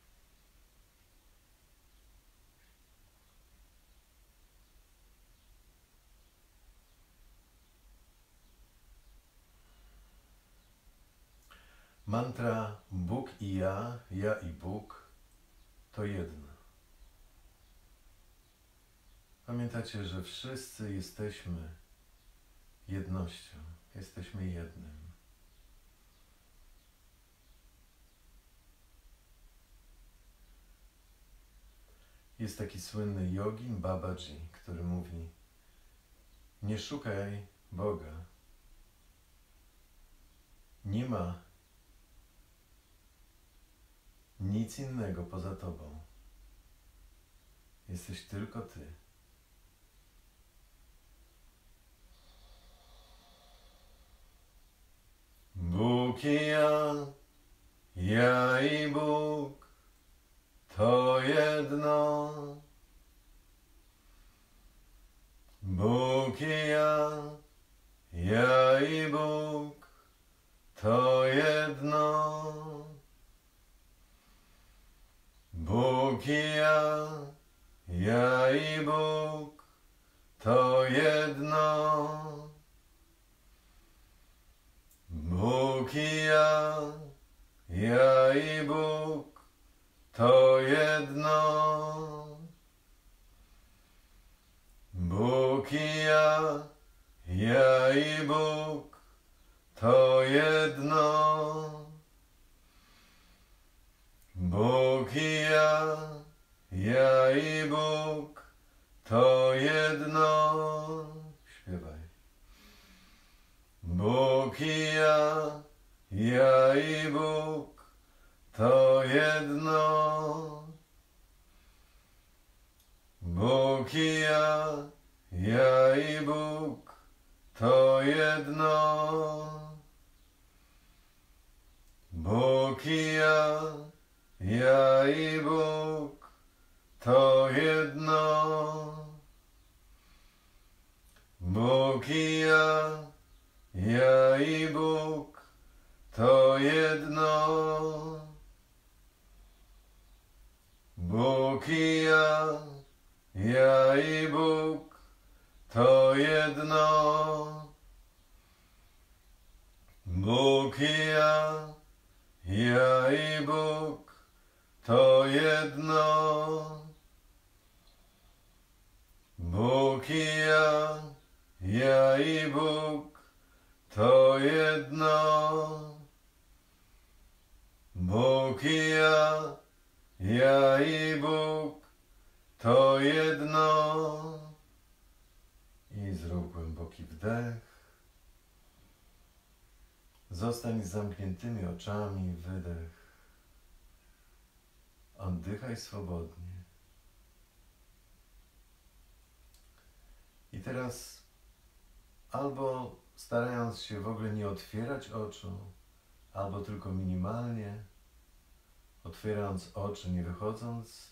S1: Mantra Bóg i ja i Bóg to jedno. Pamiętacie, że wszyscy jesteśmy jednością, jesteśmy jednym. Jest taki słynny jogin Babaji, który mówi: nie szukaj Boga. Nie ma nic innego poza Tobą. Jesteś tylko Ty. Bóg i ja i Bóg to jedno. Bóg i ja i Bóg to jedno. Bóg i ja i Bóg to jedno. Bóg i ja i Bóg to jedno. Bóg i ja i Bóg to jedno. Bóg i ja i Bóg to jedno. Śpiewaj. Bóg i ja i Bóg to jedno. Bóg i ja i Bóg to jedno. Bóg i ja i Bóg to jedno. Bóg i ja i Bóg to jedno. Bóg i ja i Bóg to jedno. Bóg i ja i Bóg to jedno. Bóg i ja i Bóg to jedno. Bóg i ja i Bóg to jedno. I zrób głęboki wdech. Zostań z zamkniętymi oczami, wydech. Oddychaj swobodnie. I teraz albo starając się w ogóle nie otwierać oczu, albo tylko minimalnie, otwierając oczy, nie wychodząc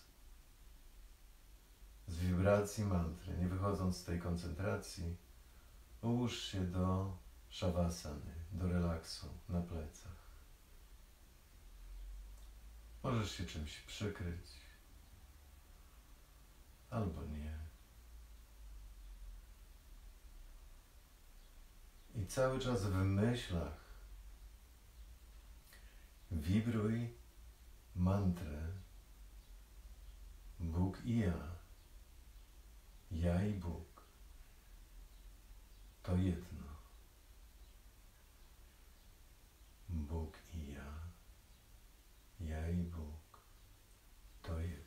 S1: z wibracji mantry, nie wychodząc z tej koncentracji, ułóż się do szawasany, do relaksu na plecach. Możesz się czymś przykryć, albo nie. I cały czas w myślach wibruj mantrę Bóg i ja i Bóg to jedno. Bóg i ja i Bóg to jedno.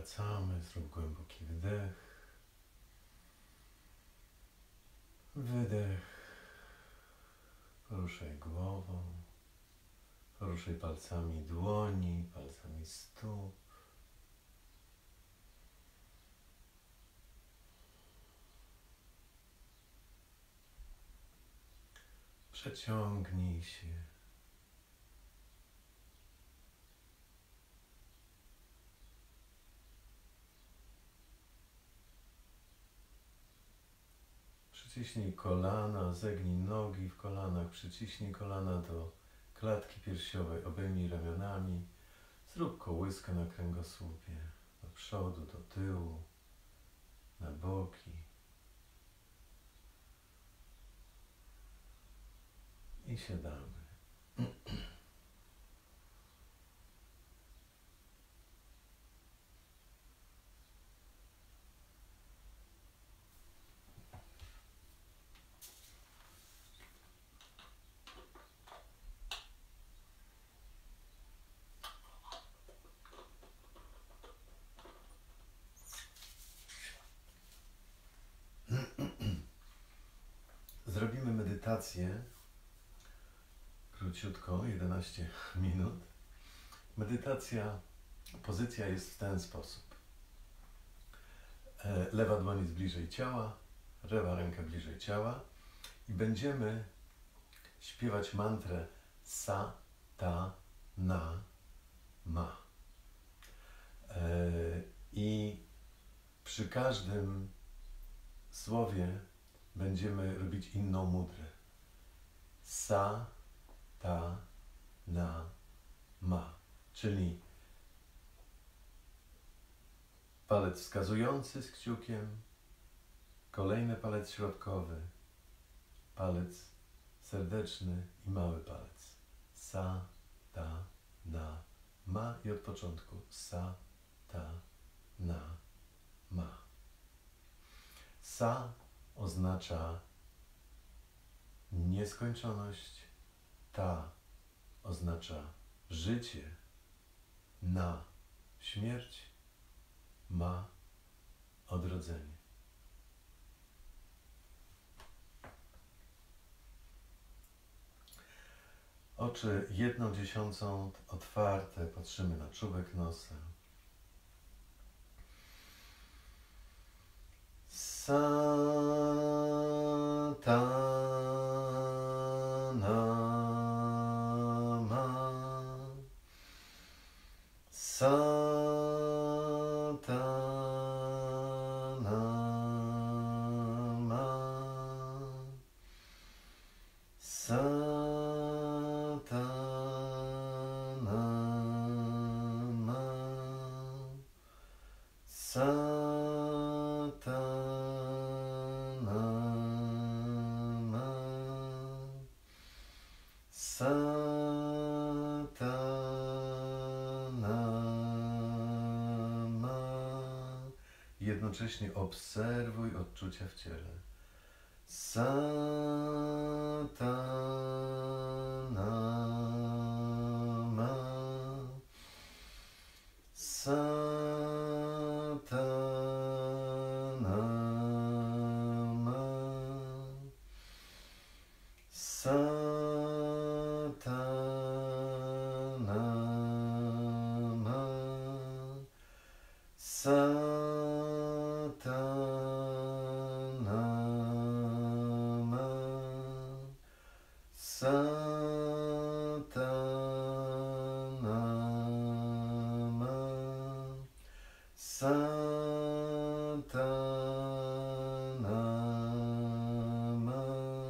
S1: wracamy, zrób głęboki wdech, wydech, poruszaj głową, poruszaj palcami dłoni, palcami stóp. Przeciągnij się. Przyciśnij kolana, zegnij nogi w kolanach, przyciśnij kolana do klatki piersiowej, obejmij ramionami, zrób kołyskę na kręgosłupie, do przodu, do tyłu, na boki i siadamy. Zrobimy medytację króciutko, 11 minut. Medytacja, pozycja jest w ten sposób. Lewa dłoń jest bliżej ciała, lewa ręka bliżej ciała i będziemy śpiewać mantrę sa, ta, na, ma. I przy każdym słowie będziemy robić inną mudrę. Sa, ta, na, ma. Czyli palec wskazujący z kciukiem, kolejny palec środkowy, palec serdeczny i mały palec. Sa, ta, na, ma i od początku. Sa, ta, na, ma. Sa oznacza nieskończoność, ta oznacza życie, na śmierć, ma odrodzenie. Oczy 1/10 otwarte, patrzymy na czubek nosa. Sa, ta, na, ma. Sa, ta, na, ma. Sa, ta, na, ma. Sa, ta, na, ma. Sa, ta, na, ma. Jednocześnie obserwuj odczucia w ciele. Sa, ta, na, ma. Sa, ta, na, ma. Sa, ta, na, ma. Sa, ta, na, ma. Sa, ta, na, ma. Sa, ta, na, ma.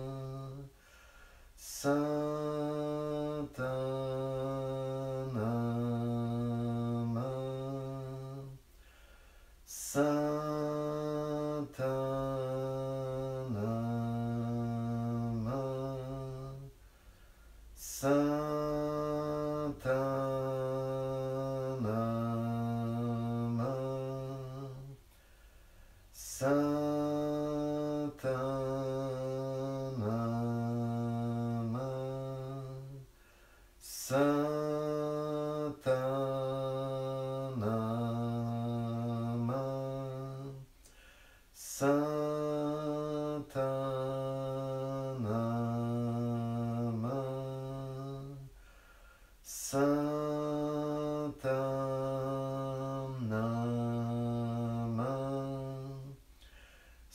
S1: Sa, ta, na, ma. Sa, ta, na, ma. Sa, ta, na, ma. Sa, ta, na, ma. Sa, ta, na,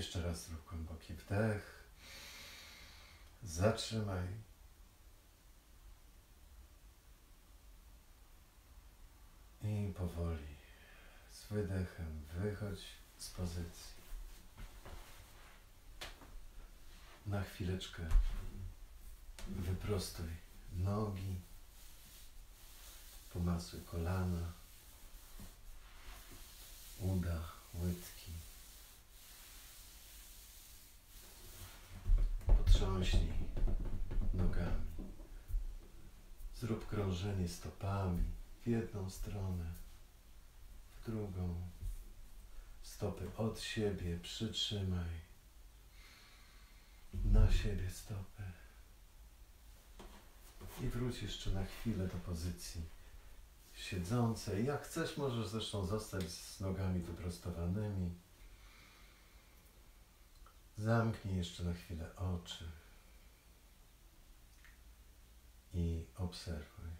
S1: jeszcze raz zrób głęboki wdech. Zatrzymaj. I powoli z wydechem wychodź z pozycji. Na chwileczkę wyprostuj nogi, pomasuj kolana, uda, łydki. Potrząśnij nogami. Zrób krążenie stopami w jedną stronę, w drugą. Stopy od siebie przytrzymaj. Na siebie stopy. I wróć jeszcze na chwilę do pozycji siedzącej. Jak chcesz, możesz zresztą zostać z nogami wyprostowanymi. Zamknij jeszcze na chwilę oczy i obserwuj.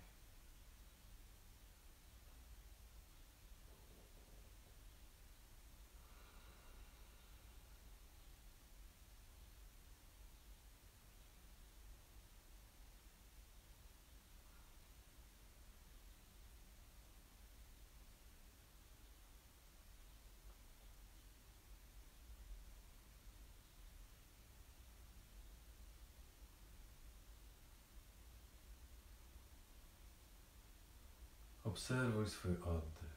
S1: Obserwuj swój oddech.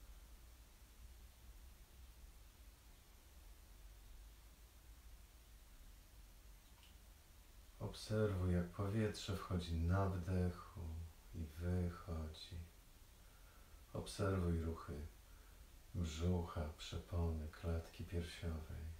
S1: Obserwuj, jak powietrze wchodzi na wdechu i wychodzi. Obserwuj ruchy brzucha, przepony, klatki piersiowej.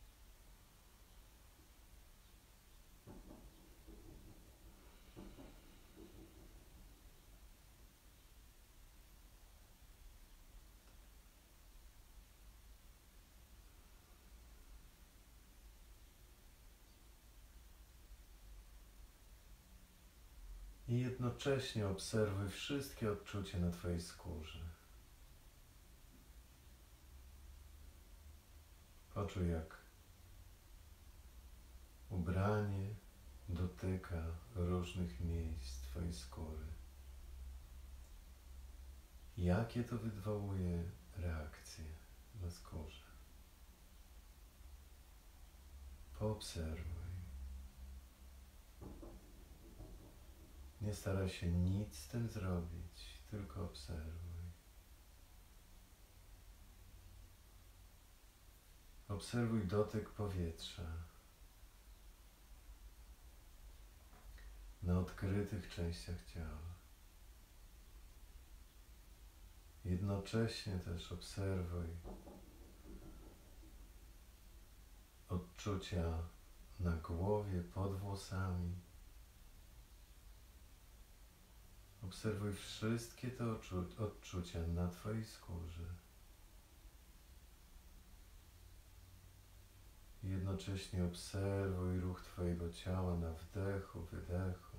S1: I jednocześnie obserwuj wszystkie odczucia na Twojej skórze. Poczuj, jak ubranie dotyka różnych miejsc Twojej skóry. Jakie to wywołuje reakcje na skórze. Poobserwuj. Nie staraj się nic z tym zrobić, tylko obserwuj. Obserwuj dotyk powietrza na odkrytych częściach ciała. Jednocześnie też obserwuj odczucia na głowie, pod włosami. Obserwuj wszystkie te odczucia na Twojej skórze. Jednocześnie obserwuj ruch Twojego ciała na wdechu, wydechu.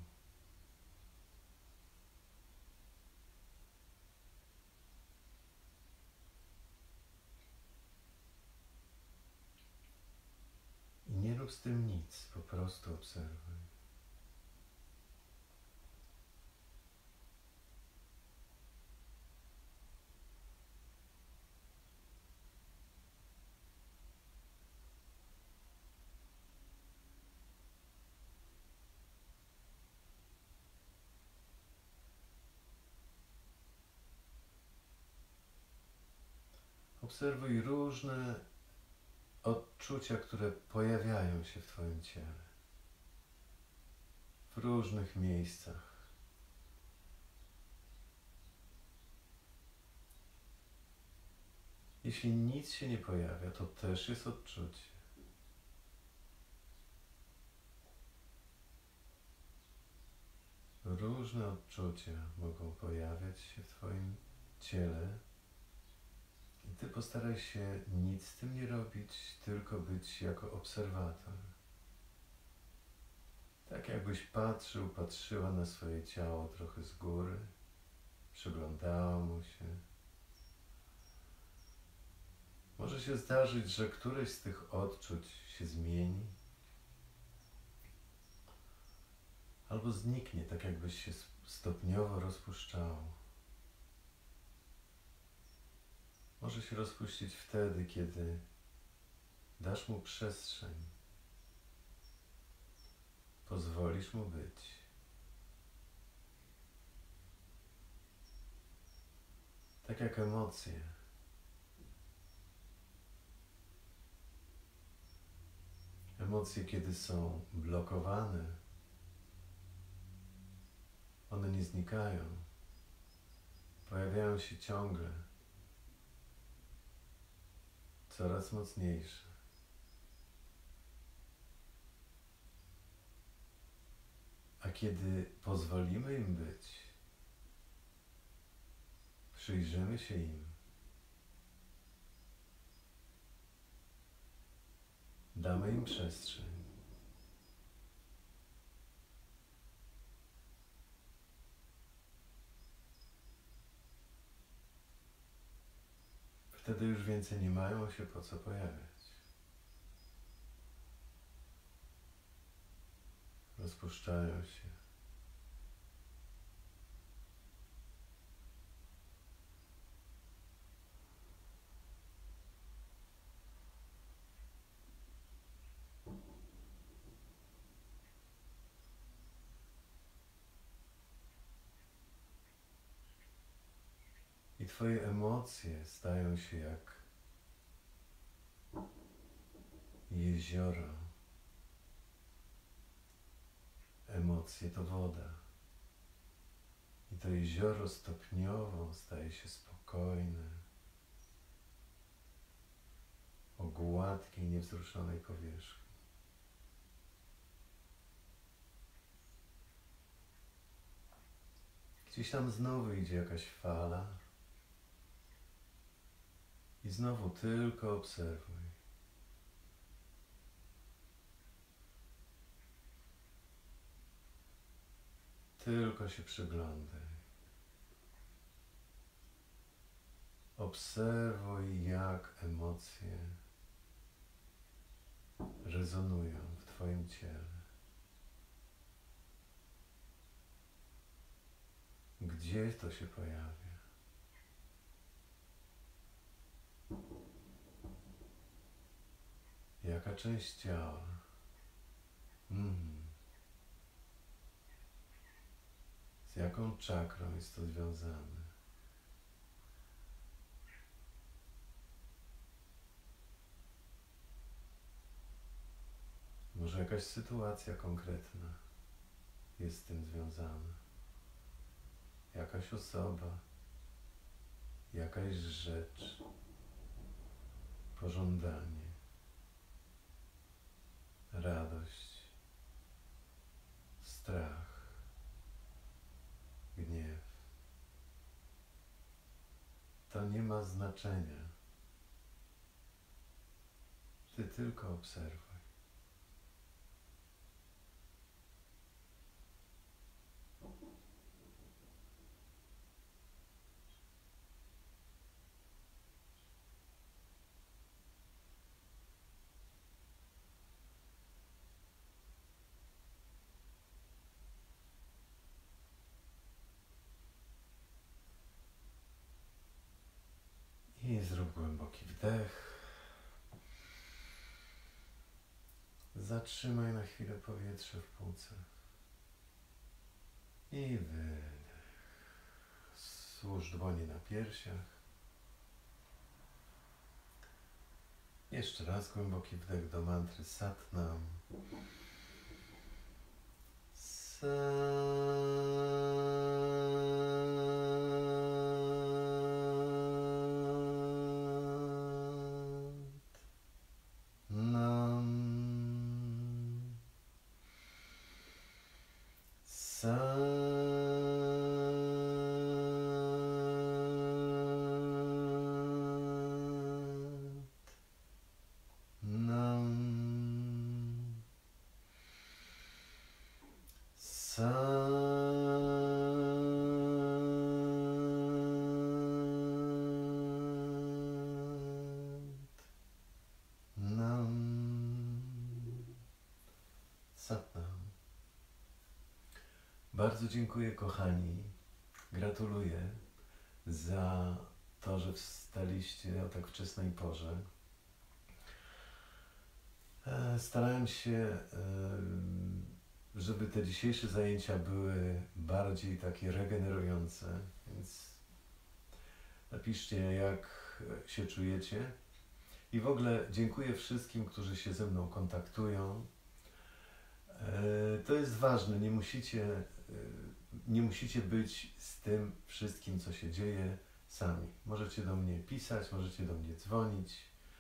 S1: I nie rób z tym nic, po prostu obserwuj. Obserwuj różne odczucia, które pojawiają się w Twoim ciele. W różnych miejscach. Jeśli nic się nie pojawia, to też jest odczucie. Różne odczucia mogą pojawiać się w Twoim ciele. I Ty postaraj się nic z tym nie robić, tylko być jako obserwator. Tak jakbyś patrzyła na swoje ciało trochę z góry, przyglądała mu się. Może się zdarzyć, że któreś z tych odczuć się zmieni albo zniknie, tak jakbyś się stopniowo rozpuszczało. Może się rozpuścić wtedy, kiedy dasz mu przestrzeń, pozwolisz mu być. Tak jak emocje. Emocje, kiedy są blokowane, one nie znikają, pojawiają się ciągle, coraz mocniejsze. A kiedy pozwolimy im być, przyjrzymy się im, damy im przestrzeń, wtedy już więcej nie mają się po co pojawiać. Rozpuszczają się. I twoje emocje stają się jak jezioro. Emocje to woda. I to jezioro stopniowo staje się spokojne, o gładkiej, niewzruszonej powierzchni. Gdzieś tam znowu idzie jakaś fala i znowu tylko obserwuj. Tylko się przyglądaj. Obserwuj, jak emocje rezonują w twoim ciele. Gdzie to się pojawia? Jaka część ciała? Z jaką czakrą jest to związane? Może jakaś sytuacja konkretna jest z tym związana? Jakaś osoba, jakaś rzecz, pożądanie, radość, strach, gniew. To nie ma znaczenia. Ty tylko obserwuj. I zrób głęboki wdech. Zatrzymaj na chwilę powietrze w płucach. I wydech. Złóż dłonie na piersiach. Jeszcze raz głęboki wdech do mantry Sat Nam. Bardzo dziękuję, kochani. Gratuluję za to, że wstaliście o tak wczesnej porze. Starałem się, żeby te dzisiejsze zajęcia były bardziej takie regenerujące, więc napiszcie, jak się czujecie. I w ogóle dziękuję wszystkim, którzy się ze mną kontaktują. To jest ważne, nie musicie być z tym wszystkim, co się dzieje, sami. Możecie do mnie pisać, możecie do mnie dzwonić.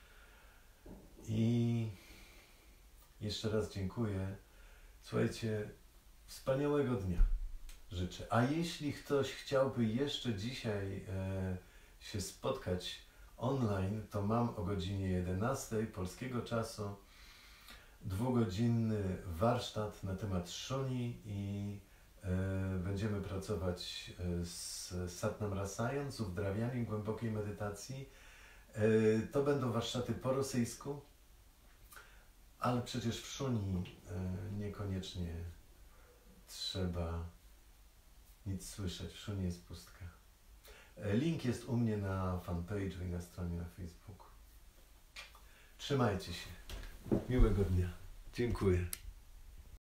S1: I jeszcze raz dziękuję. Słuchajcie, wspaniałego dnia życzę. A jeśli ktoś chciałby jeszcze dzisiaj się spotkać online, to mam o godzinie 11 polskiego czasu 2-godzinny warsztat na temat Shuni i będziemy pracować z Satnam Rasayan, z uzdrawianiem głębokiej medytacji. To będą warsztaty po rosyjsku, ale przecież w Shuni niekoniecznie trzeba nic słyszeć. W Shuni jest pustka. Link jest u mnie na fanpage'u i na stronie na Facebooku. Trzymajcie się. Miłego dnia. Dziękuję.